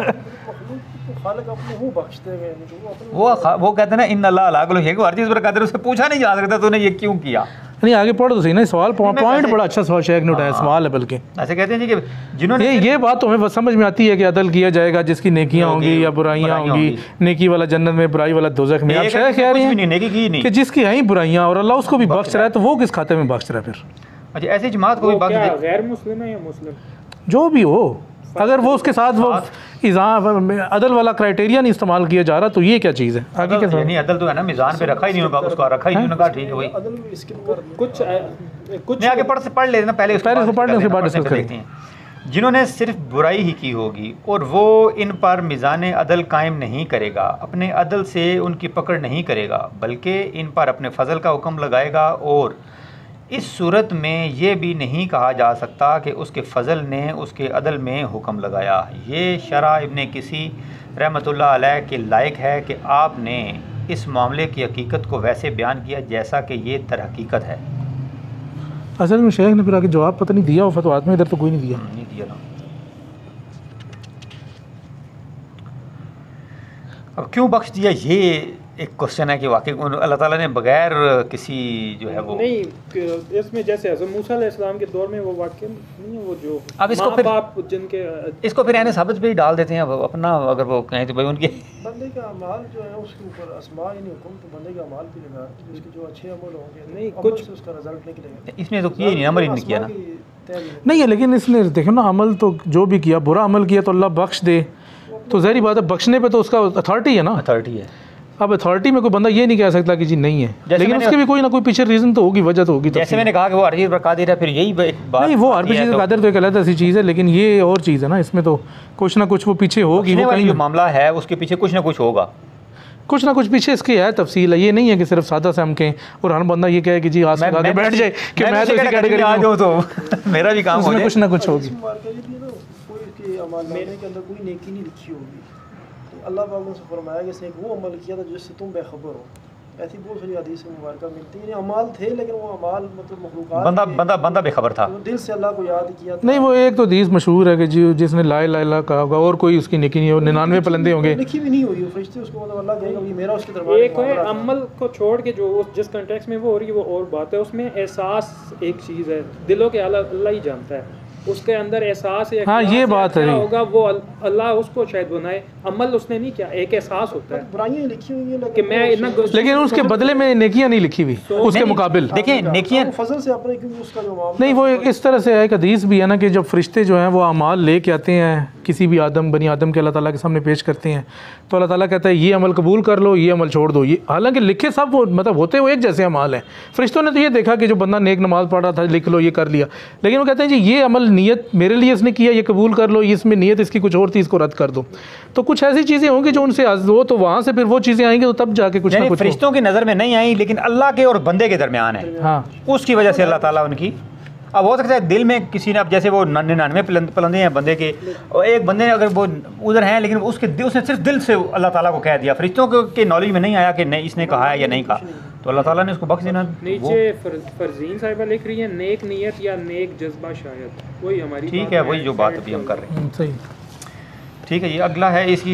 वो कहते हैं ना इन अल्लाह अला कुल्ली शैइन, हर चीज़ पर कादिर, उससे पूछा नहीं जा सकता तूने ये क्यों किया। नहीं आगे पढ़ो तो सही ना, सवाल पॉइंट बड़ा अच्छा सवाल शेख ने उठाया, सवाल है बल्कि ऐसे कहते हैं जी कि जिन्होंने ये बात तो हमें समझ में आती है कि अदल किया जाएगा जिसकी नेकियां होंगी या बुराइयां होंगी, नेकी वाला जन्नत में, बुराई वाला दोज़ख में। आप शेख कह रहे हैं कि जिसकी हैं बुराइयां और अल्लाह उसको भी बख्श रहा है, तो वो किस खाते में बख्श रहा है फिर? अच्छा ऐसी जमात को भी बख्श दे, गैर मुस्लिम है या मुस्लिम, जो भी हो, अगर वो उसके साथ वो अदल वाला क्राइटेरिया नहीं इस्तेमाल किया जा रहा, तो ये क्या चीज़ है? आगे क्या यानी अदल तो है ना, मीज़ान पे रखा ही नहीं होगा, उसका रखा ही नहीं होगा। ठीक है वही कुछ आगे पढ़ लेते ना, पहले इसको पढ़ लें, उसके बाद डिस्कस करते हैं। जिन्होंने सिर्फ बुराई ही की होगी और वो इन पर मीज़ान अदल कायम नहीं करेगा, अपने अदल से उनकी पकड़ नहीं करेगा, बल्कि इन पर अपने फ़ज़ल का हुक्म लगाएगा, और इस सूरत में ये भी नहीं कहा जा सकता कि उसके फ़ज़ल ने उसके अदल में हुक्म लगाया। ये शरह इब्ने किसी रहमतुल्लाह अलैह के लायक है कि आपने इस मामले की हकीकत को वैसे बयान किया जैसा कि ये दर हकीकत है। असल में शेख ने फिर आगे जवाब पता नहीं दिया हो फतवात में, इधर तो कोई नहीं दिया। नहीं दिया ना। अब क्यों बख्श दिया, ये एक क्वेश्चन है कि वाकई अल्लाह ताला ने बगैर किसी जो है वो नहीं, इसमें जैसे हज़रत मूसा अलैहिस्सलाम के दौर में वो वाक़या नहीं है, वो जो अब इसको फिर बाप जिनके इसको फिर यानी साबित पे ही डाल देते हैं अपना, अगर वो कहें तो भाई उनके बंदे का अमाल जो है उसके ऊपर अस्मा यानी हुक्म तो बंदे का अमाल भी लगा, उसके जो अच्छे अमल होंगे नहीं कुछ उसका रिजल्ट निकलेगा। इसमें तो किया ही नहीं, अमल ही नहीं किया ना। नहीं है, लेकिन इसने देखो ना, अमल तो जो भी किया, बुरा अमल किया तो अल्लाह बख्श दे, तो ज़ाहिर बात है बख्शने पे तो उसका अथॉरिटी है ना, अथॉरिटी है। अब अथॉरिटी में कोई बंदा ये नहीं कह सकता कि जी नहीं है, लेकिन उसके भी कोई ना कोई पीछे रीज़न तो होगी, वजह तो होगी। जैसे मैंने कहा कि वो हर चीज़ पर कादिर है, फिर यही एक बात नहीं, वो हर चीज़ कादिर तो एक अलग ऐसी चीज़ है, लेकिन ये और चीज़ है ना, इसमें तो कुछ ना कुछ वो पीछे होगी, वो कहीं जो मामला है उसके पीछे कुछ ना कुछ होगा, कुछ ना कुछ पीछे इसकी है तफसील है। ये नहीं है कि सिर्फ सादा से हम कहें और हर बंदा ये कहे कि जी आज लगा के बैठ जाए कि मैं तो इसी कैटेगरी आ जाऊं तो मेरा भी काम हो जाए। कुछ ना कुछ होगी। कोई अमल मेरे के अंदर कोई नेकी नहीं लिखी होगी, तो अल्लाह पाक ने फरमाया कि इसने एक वो अमल किया था जिससे तुम बेखबर हो। ऐसी बहुत सारी हदीस मुबारक मिलती है, अमाल थे लेकिन वो अमाल मतलब मखलूक़ात बंदा बेखबर था, तो दिल से अल्लाह को याद किया था। नहीं, वो एक तो हदीस मशहूर है कि जी जिसने ला इलाहा इल्लल्लाह कहा होगा और कोई उसकी नेकी नहीं हो, 99 पलंदे होंगे, लिखी भी नहीं हुई फरिश्ते उसको, मतलब अल्लाह कहेगा ये मेरा उसके दरबार एक है अमल को छोड़ के जो जिस कंटेक्स्ट में वो हो रही है वो और बात है, उसमें एहसास एक चीज़ है, दिलों के अल्लाह ही जानता है, उसके अंदर एहसास है। हाँ, ये बात है, होगा वो अल्लाह उसको शायद बनाए, अमल उसने नहीं किया, एक एहसास होता है बुराइयां लिखी हुई है कि मैं इतना, लेकिन उसके बदले में नेकियां नहीं लिखी हुई उसके मुकाबिल। देखिए नेकियां फजल से अपने, क्योंकि उसका जो मामला नहीं, वो इस तरह से एक हदीस भी है ना कि जब फरिश्ते जो हैं वो अमाल लेके आते हैं किसी भी बनी आदम के अल्लाह ताला के सामने पेश करते हैं, तो अल्लाह ताला कहता है ये अमल कबूल कर लो, ये अमल छोड़ दो। ये हालांकि लिखे सब वो मतलब होते वो एक जैसे अमाल हैं। फरिश्तों ने तो ये देखा कि जो बंदा नेक नमाज पढ़ रहा था लिख लो, ये कर लिया, लेकिन वो कहते हैं जी ये अमल नियत मेरे लिए इसने किया, ये कबूल कर लो, इसमें नियत इसकी कुछ और थी, इसको रद्द कर दो। तो कुछ ऐसी चीज़ें होंगी जो उनसे हो, तो वहाँ से फिर वो चीज़ें आएंगी, तो तब जाके कुछ ना कुछ फरिश्तों की नज़र में नहीं आई, लेकिन अल्लाह के और बंदे के दरमियान है। हाँ, उसकी वजह से अल्लाह ताला उनकी, अब हो सकता है दिल में किसी ने, अब जैसे वो 99 पलंदे हैं बंदे के, और एक बंदे अगर वो उधर हैं लेकिन उसने सिर्फ दिल से अल्लाह ताला को कह दिया, फरिश्तों के नॉलेज में नहीं आया कि नहीं इसने कहा है या नहीं कहा, तो अल्लाह ताला ने उसको बख्श देना। नीचे फरजीन साहिबा लिख रही है नेक नियत या नेक जज्बा, शायद वही हमारी ठीक है, वही जो बात अभी हम कर रहे हैं। सही, ठीक है। ये अगला है इसकी,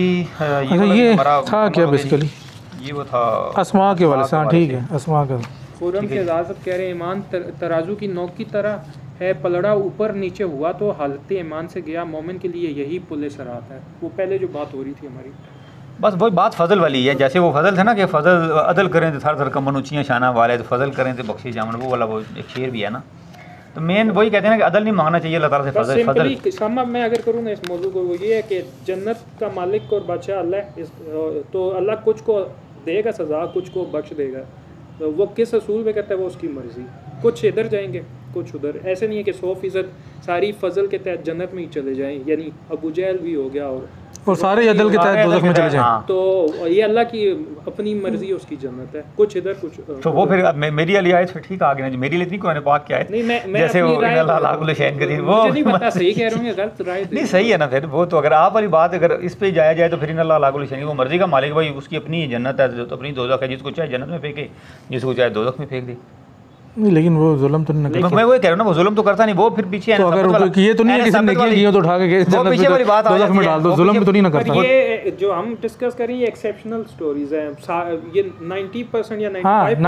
ये था क्या बेसिकली, ये वो था अस्मा के वाले से। ठीक है, अस्मा का खुर्रम के साहब कह रहे हैं ईमान तराजू की नोक की तरह है, पलड़ा ऊपर नीचे हुआ तो हालत ईमान से गया, मोमिन के लिए यही पुल सरात है। वो पहले जो बात हो रही थी हमारी, बस वही बात फजल वाली है, जैसे वो फजल था ना कि फजल अदल करें तो थर थर कमन ऊँचियाँ शाना वाले, तो फजल करें तो बख्शी जामन, वो वाला वो एक शेर भी है ना। तो मेन वही कहते हैं ना कि अदल नहीं मांगना चाहिए अल्लाह ताला से, फजल सम मैं अगर करूँ ना इस मौजू को, वो ये है कि जन्नत का मालिक और बादशाह अल्लाह, तो अल्लाह कुछ को देगा सज़ा, कुछ को बख्श देगा, तो वो किस असूल में करता है वो उसकी मर्ज़ी। कुछ इधर जाएंगे कुछ उधर, ऐसे नहीं है कि 100% सारी फजल के तहत जन्नत में ही चले जाएं, यानी अबू जहल भी हो गया और सारे अदल के तहत दोज़ख में चले जाएं। तो ये अल्लाह की अपनी मर्जी है, उसकी जन्नत है, कुछ इधर कुछ तो वो फिर मेरी वाली आयत फिर ठीक आ गई ना, मेरी लिए इतनी कुरान पाक क्या है, नहीं मैं जैसे वो अल्लाह लाकुल शैइन कदीर, वो नहीं पता सही कह रहा हूं या गलत राय नहीं सही है ना। फिर वो तो अगर आप वाली बात अगर इस पे जाया जाए तो फिर अल्लाह लाकुल शैइन, वो मर्जी का मालिक भाई, उसकी अपनी जन्नत है, तो अपनी दोज़ख है, जिसको चाहे जन्नत में फेंके, जिसको चाहे दोज़ख में फेंक दे। नहीं, लेकिन वो जुल्म तो नहीं करता। मैं वही कह रहा हूँ ना, वो जुल्म तो करता नहीं, वो फिर पीछे है। तो अगर ये तो नहीं है किसी ने किया तो उठा के जन्नत में दोज़ख में डाल दो, जुल्म तो नहीं ना करता। ये जो हम डिस्कस कर रहे हैं ये एक्सेप्शनल स्टोरीज हैं, ये 90% या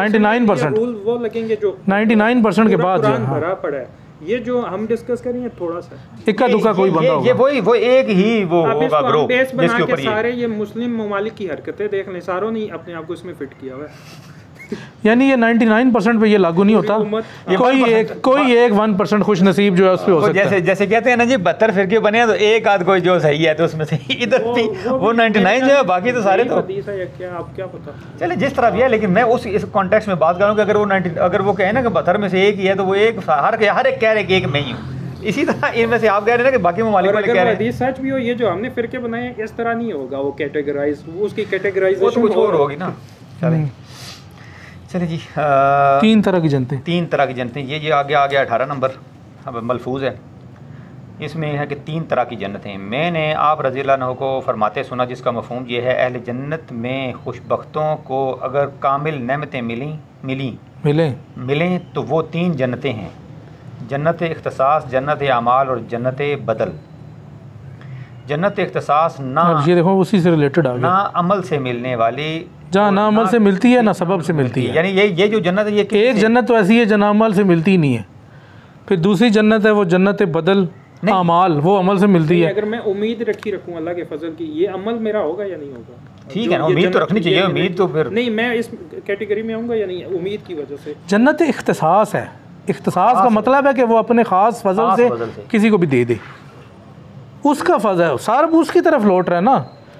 99% रूल वो लगेंगे जो 99% के बाद भरा पड़ा है। ये जो हम डिस्कस कर रहे हैं थोड़ा सा इक्का दुक्का कोई बंदा होगा, ये वो एक ही वो होगा ग्रुप जिसके ऊपर सारे ये मुस्लिम ममालिक की हरकतें देख लें, सारों ने अपने आप को इसमें फिट किया हुआ है। यानी ये 99% पे ये लागू नहीं होता, कोई एक 1% खुश नसीब जो है उस पे हो सकता है। जैसे कहते हैं ना जी 72 फिरके बने तो एक आध कोई जो सही है, तो उसमें से इधर भी वो 99 जो है, बाकी तो सारे तो क्या आप क्या पता चले जिस तरह भी है। लेकिन मैं इस कॉन्टेक्स्ट में बात करूँ कि अगर वो कहे ना कि 72 में से एक ही है, तो वो एक हर एक कह रहे कि एक मैं ही हूँ। इसी तरह इनमें से आप कह रहे हैं ना कि बाकी ममालिक वाले कह रहे हैं सच भी हो, ये जो हमने फिरके बनाए हैं इस तरह नहीं होगा, वो कैटेगराइज, वो उसकी कैटेगराइजेशन वो तो कुछ और होगी ना। चले जी, 3 तरह की जनतें, 3 तरह की जनतें, ये आगे 18 नंबर अब मलफूज है, इसमें है कि 3 तरह की जन्नतें। मैंने आप रज़ी अल्लाह अन्हु को फरमाते सुना जिसका मफ़हूम ये है, अहले जन्नत में खुशबख्तों को अगर कामिल नेमतें मिलें तो वो 3 जन्नतें हैं, जन्नत इख्तिसास, जन्नत आमाल और जन्नत बदल। जन्नत इख्तिसास ना, ये देखो उसी से रिलेटेड आ गया, ना अमल से मिलने वाली, जहाँ ना अमल से मिलती है ना सबब से मिलती है। यानी ये जो जन्नत है, ये एक जन्नत तो ऐसी है जहाँ अमल से मिलती ही नहीं है, फिर दूसरी जन्नत है वो जन्नत बदल अमाल, वो अमल से मिलती है। अगर मैं उम्मीद रखूँ अल्लाह के फजल की, ये अमल मेरा होगा या नहीं होगा, ठीक है ना, उम्मीद तो रखनी चाहिए, उम्मीद तो फिर नहीं मैं इस कैटेगरी में आऊँगा या नहीं उम्मीद की वजह से। जन्नत इख्तिसास है, इख्तिसास का मतलब है कि वो अपने ख़ास फजल से किसी को भी दे दे, उसका फजल है, सारा उसकी तरफ लौट रहा है ना।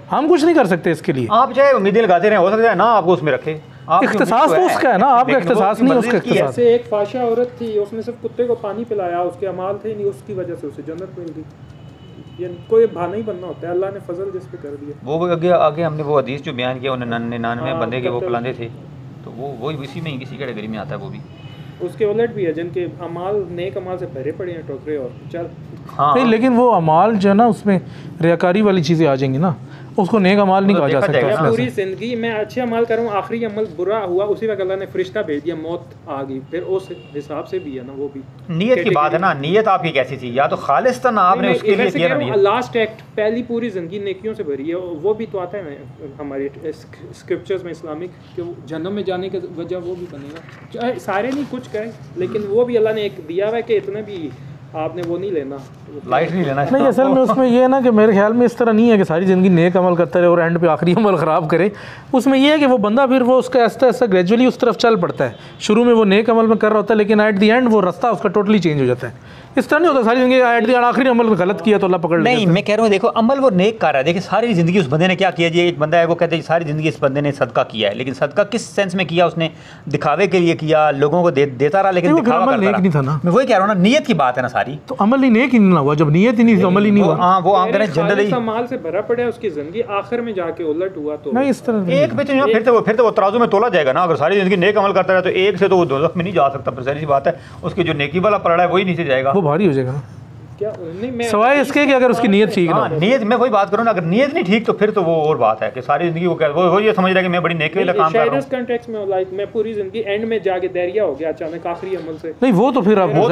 हम कुछ नहीं कर सकते इसके लिए। आप चाहे उम्मीदें लगाते रहे, हो सकता है ना आपको उसमें रखे, इख्तिसास तो उसका है ना, आपका इख्तिसास नहीं, उसका इख्तिसास। जैसे एक फाशा औरत थी, उसने सिर्फ कुत्ते को पानी पिलाया, उसके अमाल थे नहीं, उसकी वजह से उसे जन्नत मिल गई। ये कोई बहाना ही बनना होता है, अल्लाह ने फजल जिस पे कर दिया। वो आगे हमने वो हदीस जो बयान किया, उन्हें 99 बंदे के वो पिलाते थे, तो वो इसी में इसी कैटेगरी में आता है वो भी। उसके उलट भी है जिनके अमाल नेक अमाल से भरे पड़े हैं टोकरे और चल। हाँ नहीं, लेकिन वो अमाल जो है ना उसमें रियाकारी वाली चीज़ें आ जाएंगी ना, उसको नेक अमाल नहीं कहा जा सकता। मैं पूरी ज़िंदगी मैं अच्छे अमाल कर रहा हूँ, आखिरी अमल बुरा हुआ, उसी वक्त अल्लाह ने फरिश्ता भेज दिया, मौत आ गई, फिर उस हिसाब से भी है ना वो भी नीयत की बात है ना, नीयत आपकी कैसी थी, या तो खालिस्तन आपने उसके लिए किया ना। लास्ट एक्ट पहली पूरी ज़िंदगी नेकियों से भरी है, वो भी तो आता है ना हमारे स्क्रिप्चर्स में इस्लामिक, कि जन्नत में जाने की वजह वो भी बनेगा। सारे नहीं कुछ कहें, लेकिन वो भी अल्लाह ने एक दिया हुआ है कि इतने भी आपने वो नहीं लेना, लाइट नहीं लेना। नहीं, असल में उसमें ये है ना कि मेरे ख्याल में इस तरह नहीं है कि सारी ज़िंदगी नेक अमल करता रहे और एंड पे आखिरी अमल ख़राब करे। उसमें ये है कि वो बंदा फिर वो उसका ऐसा ऐसा ग्रेजुअली उस तरफ चल पड़ता है। शुरू में वो नेक अमल में कर रहा होता है, लेकिन एट द एंड वो रास्ता उसका टोटली चेंज हो जाता है। इस तरह नहीं होता सारी ज़िंदगी एट द एंड आखिरी अमल में गलत किया तो अल्लाह पकड़ लेता है। नहीं, मैं कह रहा हूँ देखो, अमल वो नेक कर रहा है। देखिए सारी ज़िंदगी उस बंदे ने क्या किया जी, एक बंदा है वो कहते हैं सारी ज़िंदगी इस बंदे ने सदका किया है, लेकिन सदका किस सेंस में किया, उसने दिखावे के लिए किया, लोगों को देता रहा, लेकिन दिखावा करता रहा। नहीं था ना, मैं वही कह रहा हूँ ना, नीयत की बात है ना सारी। तो अमल ही नेक ही नहीं हुआ, जब नीयत ही नहीं, अमल ही नहीं हुआ। हाँ, वो आम करें जनरली माल से भरा पड़ा है उसकी ज़िंदगी, आखिर में जाके उलट हुआ तो नहीं इस तरह एक पे तो फिर तो वो तराजू में तोला जाएगा ना। अगर सारी ज़िंदगी नेक अमल करता रहा तो एक से तो वो दोज़ख में नहीं जा सकता, पर सारी सी बात है उसकी जो नेकी वाला पड़ा है वही नीचे जाएगा, वो भारी हो जाएगा ना। क्या नहीं, मैं सवाए इसके कि अगर उसकी नीयत ठीक ना हो। नीयत, मैं वही बात करूँ ना, अगर नीयत नहीं ठीक तो फिर तो वो और बात है कि सारी ज़िंदगी वो ये समझ रहा है कि मैं बड़ी नेकी वाला काम कर रहा हूँ। इस कॉन्टेक्स्ट में लाइक मैं पूरी ज़िंदगी एंड में जाके दैरिया हो गया अचानक आखिरी अमल से। नहीं वो तो फिर आपने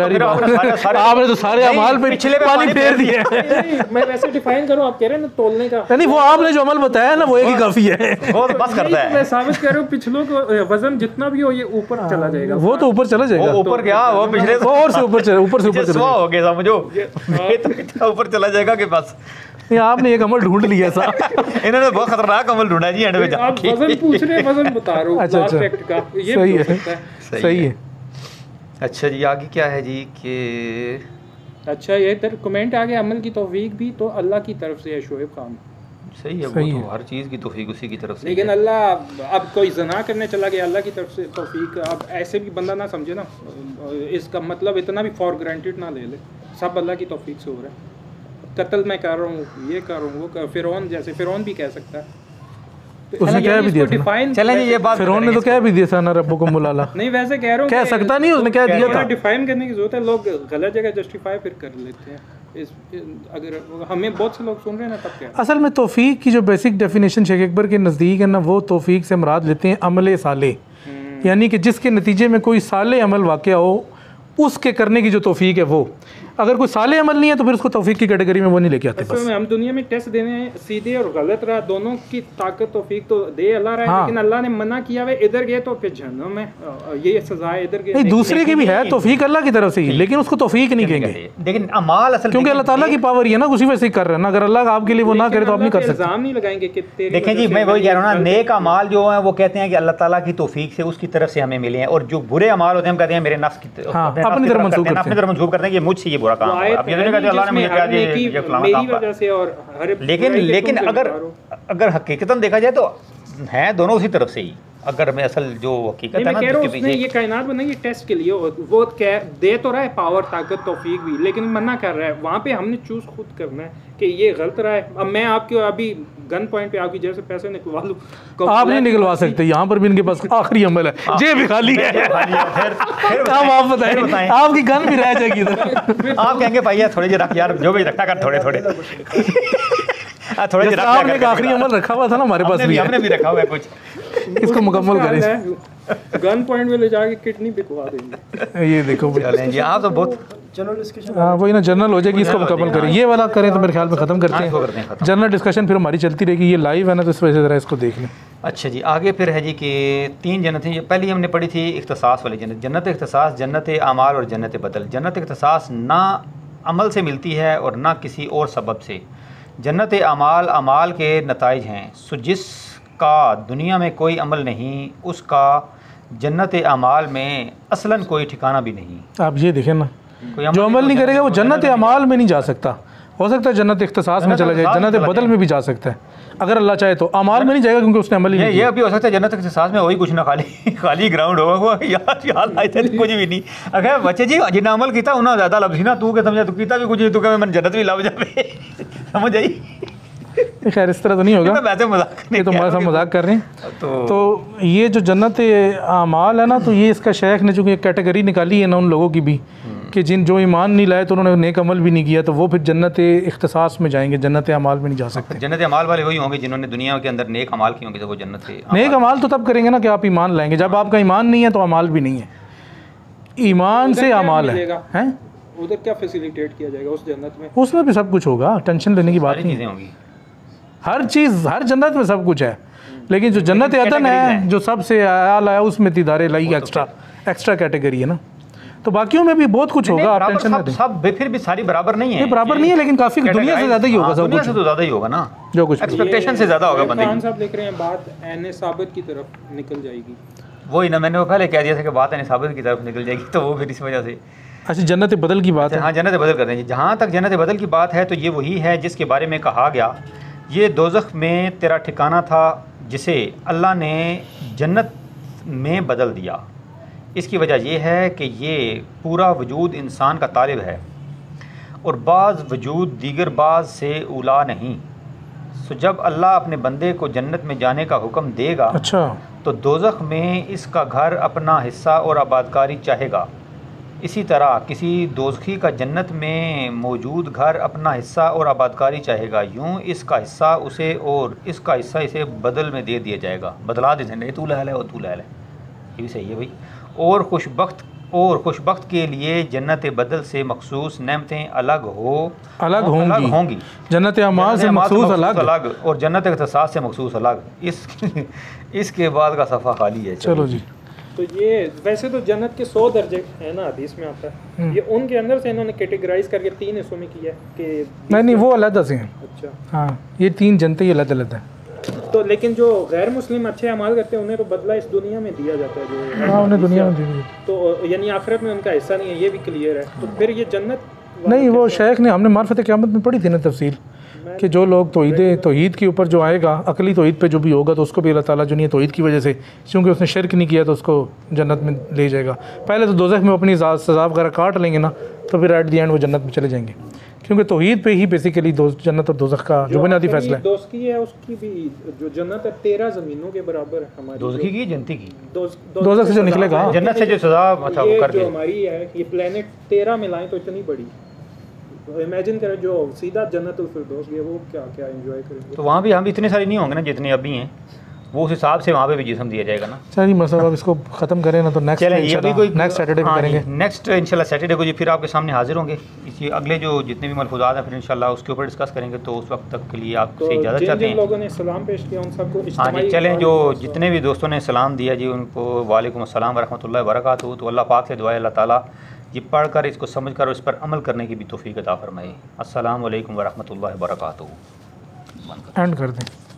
तो सारे अमाल पे पिछले पानी फेर दिया है। मैं वैसे डिफाइन करूँ, आप कह रहे हैं ना तोलने का, यानी वो आपने जो अमल बताया ना वो एक ही काफ़ी है, वो बस करता है। मैं साबित कर रहा हूँ पिछलों को वजन जितना भी हो ये ऊपर चला जाएगा। वो तो ऊपर चला जाएगा, ऊपर क्या, वो पिछले और से ऊपर चला, ऊपर से ऊपर चला हो गया समझो, ऊपर चला जाएगा कि बस नहीं। आपने एक अमल ढूंढ लिया था। इन्होंने बहुत खतरनाक अमल ढूंढा जी एंड में आप वजन पूछ रहे हैं, वजन बता रहा हूँ अच्छा, लास्ट अच्छा। फैक्ट का, ये सही भी हो है, सकता है। सही है। अच्छा जी, आगे क्या है जी कि अच्छा ये इधर कमेंट आ गया, अमल की तौफीक भी तो अल्लाह की तरफ से है शोएब खान। सही है, सही वो है। तो हर चीज़ की तौफीक उसी की तरफ से लेकिन है। अल्लाह अब कोई जना करने चला गया, अल्लाह की तरफ से तौफीक, अब ऐसे भी बंदा ना समझे ना, इसका मतलब इतना भी फॉर ग्रांटेड ना ले ले, सब अल्लाह की तौफीक से हो रहा है। कत्ल मैं कर रहा हूँ, ये कर रहा हूँ, वो फिरौन जैसे फिरौन भी कह सकता है, उसने क्या भी दिया था ना? डिफाइन। चलें जी, ये बात फिरौन ने तो क्या भी दिया था ना, रब्बुकुम मुलाला। नहीं वैसे कह रहा हूँ कह सकता नहीं, उसने क्या दिया था। डिफाइन करने की जरूरत है, लोग गलत जगह जस्टिफाई फिर कर लेते हैं। अगर हमें बहुत से लोग सुन रहे हैं ना, तब क्या असल में तौफीक की जो बेसिक डेफिनेशन शेख अकबर के नज़दीक है ना, वो तौफीक से मुराद लेते हैं अमल साले, यानी कि जिसके नतीजे में कोई साले अमल वाक़या हो उसके करने की जो तौफीक है वो। अगर कोई साले अमल नहीं है तो फिर उसको तौफीक की कैटेगरी में वो नहीं लेके आते। असल बस में हम दुनिया में टेस्ट देने हैं, सीधे और गलत राह दोनों की ताकत तौफीक तो दे अल्लाह रहा है। हाँ। लेकिन अल्लाह ने मना किया है, इधर गए तो फिर जहन्नम में, ये सजा है, इधर गए नहीं, दूसरे की भी है तौफीक अल्लाह की तरफ से ही, लेकिन उसको तौफीक नहीं कहेंगे, लेकिन अमाल असल क्योंकि अल्लाह ताला की पावर ही है ना, उसी वजह से कर रहे हैं ना। अगर अल्लाह आपके लिए वो ना करे तो आप नहीं कर सकते। इल्जाम नहीं लगाएंगे कि तेरी देखें जी, वजह मैं से वही कह रहा हूँ ना, गलती नेक अमाल जो हैं वो कहते हैं कि अल्लाह ताला की तौफीक से उसकी तरफ से हमें मिले हैं, और जो बुरे अमाल होते हैं हम कहते हैं मेरे नफ्स की हाँ, अपने नफ्स अपनी की तरफ तरफ मंसूब करते हैं, करते अपनी तरफ मंसूब करते हैं कि मुझसे ये बुरा काम हुआ। अब ये नहीं कहते अल्लाह ने मुझे क्या दिया, ये फलाना मेरी काम वजह से और हर लेकिन अगर हकीकतन देखा जाए तो हैं दोनों उसी तरफ से ही। अगर मैं असल जो हकीकत है मैं ना कह रहा हूँ जिसके उसने पीछे ये कायनात बनाई टेस्ट के लिए, वो दे तो रहा है पावर, ताकत, तौफीक भी, लेकिन मना कर रहा है। वहाँ पे हमने चूज खुद करना है कि ये गलत रहा है। अब मैं आपके अभी गन पॉइंट पे आपकी जैसे पैसे निकलवा लूँ, आप नहीं निकलवा सकते। यहाँ पर भी इनके पास आखिरी अमल है, जेब भी खाली है। अब आप बताएं, आपकी गन भी रह जाएगी इधर। आप कहेंगे भैया थोड़े जी रख यार, जो भी रखा कर थोड़े थोड़े थोड़े जैसे आपने एक आखिरी अमल रखा हुआ था ना, हमारे पास भी हमने भी रखा हुआ है कुछ, इसको मुकम्मल करें। गन पॉइंट में ले जाके किडनी बिकवा देंगे। ये देखो चलें जी, आप तो बहुत जनरल डिस्कशन हाँ वही ना, जनरल हो जाएगी, इसको मुकम्मल करें। ये वाला करें तो मेरे ख्याल में ख़त्म करते हैं। जनरल डिस्कशन फिर हमारी चलती रहेगी, ये लाइव है ना, तो इस वजह से ज़रा इसको देख लें। अच्छा जी, आगे फिर है जी कि 3 जन्नतें। ये पहली हमने पढ़ी थी इख्तिसास वाली जन्नत, जन्नत इख्तिसास, जन्नत आमाल और जन्नत बदल। जन्नत इख्तिसास ना अमल से मिलती है और ना किसी और सबब से। जन्नत आमाल अमाल के नताइज हैं, सो जिसका दुनिया में कोई अमल नहीं उसका जन्नत आमाल में असलन कोई ठिकाना भी नहीं। आप ये देखें ना, कोई जो अमल नहीं करेगा वो जन्नत अमाल में नहीं जा सकता। हो सकता है जन्नत इख्तिसास में चला जाए, जन्नत बदल में भी जा सकता है। अगर अल्लाह चाहे तो। अमाल में नहीं जाएगा क्योंकि उसने अमल ही नहीं ये किया। भी हो सकता है जन्नत के साथ में वही कुछ ना खाली खाली ग्राउंड होगा वो यार ऐसे कुछ भी नहीं। अगर बच्चे जी जिन्हें अमल किया उन्होंने ज़्यादा लफ्ज़ ना तू के समझा तू किया भी कुछ नहीं तू कहे मैं जन्नत भी लभ जाए समझ आई। खैर इस तरह तो नहीं होगा, वैसे मजाक ये तो हमारे साथ मजाक कर रहे हैं। तो ये जो जन्नत आमाल है ना, तो ये इसका शेख ने चूँकि एक कैटेगरी निकाली है ना उन लोगों की भी कि जो ईमान नहीं लाए तो उन्होंने नेक अमल भी नहीं किया, तो वो फिर जन्नत इख्तिसास में जाएंगे, जन्नत अमाल में नहीं जा सकते। जन्नत अमाल वाले वही होंगे जिन्होंने दुनिया के अंदर नेक अमाल किए होंगे, तो वो जन्नत से नेक अमाल तो तब करेंगे ना कि आप ईमान लाएंगे। जब आपका ईमान नहीं है तो अमाल भी नहीं है, ईमान से अमाल है। उधर क्या फैसिलिटेट किया जाएगा उस जन्नत में? उसमें भी सब कुछ होगा, टेंशन लेने की बात नहीं है। होंगी हर चीज़, हर जन्नत में सब कुछ है, लेकिन जो जन्नत अदन है जो सबसे आला है उसमें तीदारे लाई एक्स्ट्रा कैटेगरी है ना। तो बाकियों में भी बहुत कुछ होगा, आप टेंशन मत। सब फिर भी सारी बराबर नहीं है, बराबर नहीं है, लेकिन काफ़ी दुनिया से ज़्यादा ही होगा, सब कुछ तो ज़्यादा ही होगा ना, जो कुछ एक्सपेक्टेशन से ज़्यादा होगा बंदे। खान साहब लिख रहे हैं बात एन साबित की तरफ निकल जाएगी। वही ना, मैंने वो पहले कह दिया था कि बात एन साबित की तरफ निकल जाएगी, तो वो फिर इस वजह से। अच्छा, जन्नत बदल की बात है। हाँ, जन्नत बदल कर देंगे। जहाँ तक जन्नत बदल की बात है तो ये वही है जिसके बारे में कहा गया ये दोज़ख में तेरा ठिकाना था जिसे अल्लाह ने जन्नत में बदल दिया। इसकी वजह यह है कि ये पूरा वजूद इंसान का तालिब है और बाज़ वजूद दीगर बाज़ से उला नहीं। सो जब अल्लाह अपने बंदे को जन्नत में जाने का हुक्म देगा अच्छा, तो दोज़ख में इसका घर अपना हिस्सा और आबादकारी चाहेगा। इसी तरह किसी दोज़खी का जन्नत में मौजूद घर अपना हिस्सा और आबादकारी चाहेगा। यूँ इसका हिस्सा उसे और इसका हिस्सा इसे बदल में दे दिया जाएगा, बदला दे देंगे, तू लहल है और तू लहल है। ये भी सही है भाई। और खुशबख्त के लिए जन्नत बदल से मखसूस नेमतें अलग होंगी। जन्नत अमाल से मखसूस अलग और जन्नत इख्तिसास से मखसूस अलग। इसके बाद का सफ़ा खाली है। चलो जी। तो ये वैसे तो जन्नत के 100 दर्जे है ना, हदीस में आता है। ये उनके अंदर से इन्होंने कैटेगराइज करके 3 हिस्सों में किया है कि नहीं वो अलग से हैं। अच्छा हाँ, ये 3 जनते ही अलग अलग है। तो लेकिन जो गैर मुस्लिम अच्छे अमाल करते हैं उन्हें तो बदला इस दुनिया में दिया जाता है, जो हाँ उन्हें दुनिया में दी। तो यानी आखिरत में उनका हिस्सा नहीं है, ये भी क्लियर है। तो फिर ये जन्नत नहीं, वो शेख ने हमने मार्फत क़यामत में पढ़ी थी ना तफसील कि जो लोग तौहीद के ऊपर जो आएगा, अकली तौहीद पे जो भी होगा तो उसको भी अल्लाह ताला जो नहीं तौहीद की वजह से, क्योंकि उसने शिरक नहीं किया तो उसको जन्नत में ले जाएगा। पहले तो दोज़ख में अपनी सज़ा वगैरह काट लेंगे ना, तो फिर एट द एंड वो जन्नत में चले जाएंगे, क्योंकि तौहीद पे ही बेसिकली जन्नत और दोज़ख का जो बुनियादी फैसला है। दोज़खी है उसकी भी जो जन्नत है 13 ज़मीनों के बराबर है हमारी। दोज़खी की जनती की दोज़ख से जो निकलेगा, जन्नत से जो सज़ा कर जो हमारी है, ये प्लेनेट 13 मिलाएं तो इतनी बड़ी। तो इमेजिन करें जो सीधा जन्नतुल फिरदौस गए वो क्या क्या एंजॉय करेंगे। तो वहाँ भी हम इतने सारे नहीं होंगे ना जितने अभी हैं, वो उस हिसाब से वहाँ पे भी जिस्म दिया जाएगा ना। चलिए मसला अब इसको ख़त्म करें ना, तो नेक्स्ट सैटरडे को करेंगे। नेक्स्ट इंशाल्लाह सैटरडे को जी फिर आपके सामने हाजिर होंगे। इसी अगले जो जितने भी मलफूज़ात हैं फिर इंशाल्लाह उसके ऊपर डिस्कस करेंगे। तो उस वक्त तक के लिए आपसे इजाज़त चाहते हैं। लोगों ने सलाम पेश किया उन सबको। हाँ जी, चलें, जो जितने भी दोस्तों ने सलाम दिया जी उनको वालेकुम अस्सलाम व रहमतुल्लाहि व बरकातहू। तो अल्लाह पाक से दुआ है अल्लाह ताला ये पढ़ कर इसको समझ कर और इस पर अमल करने की भी तौफीक अता फरमाए। अस्सलामु अलैकुम व रहमतुल्लाहि व बरकातहू। एंड कर दें।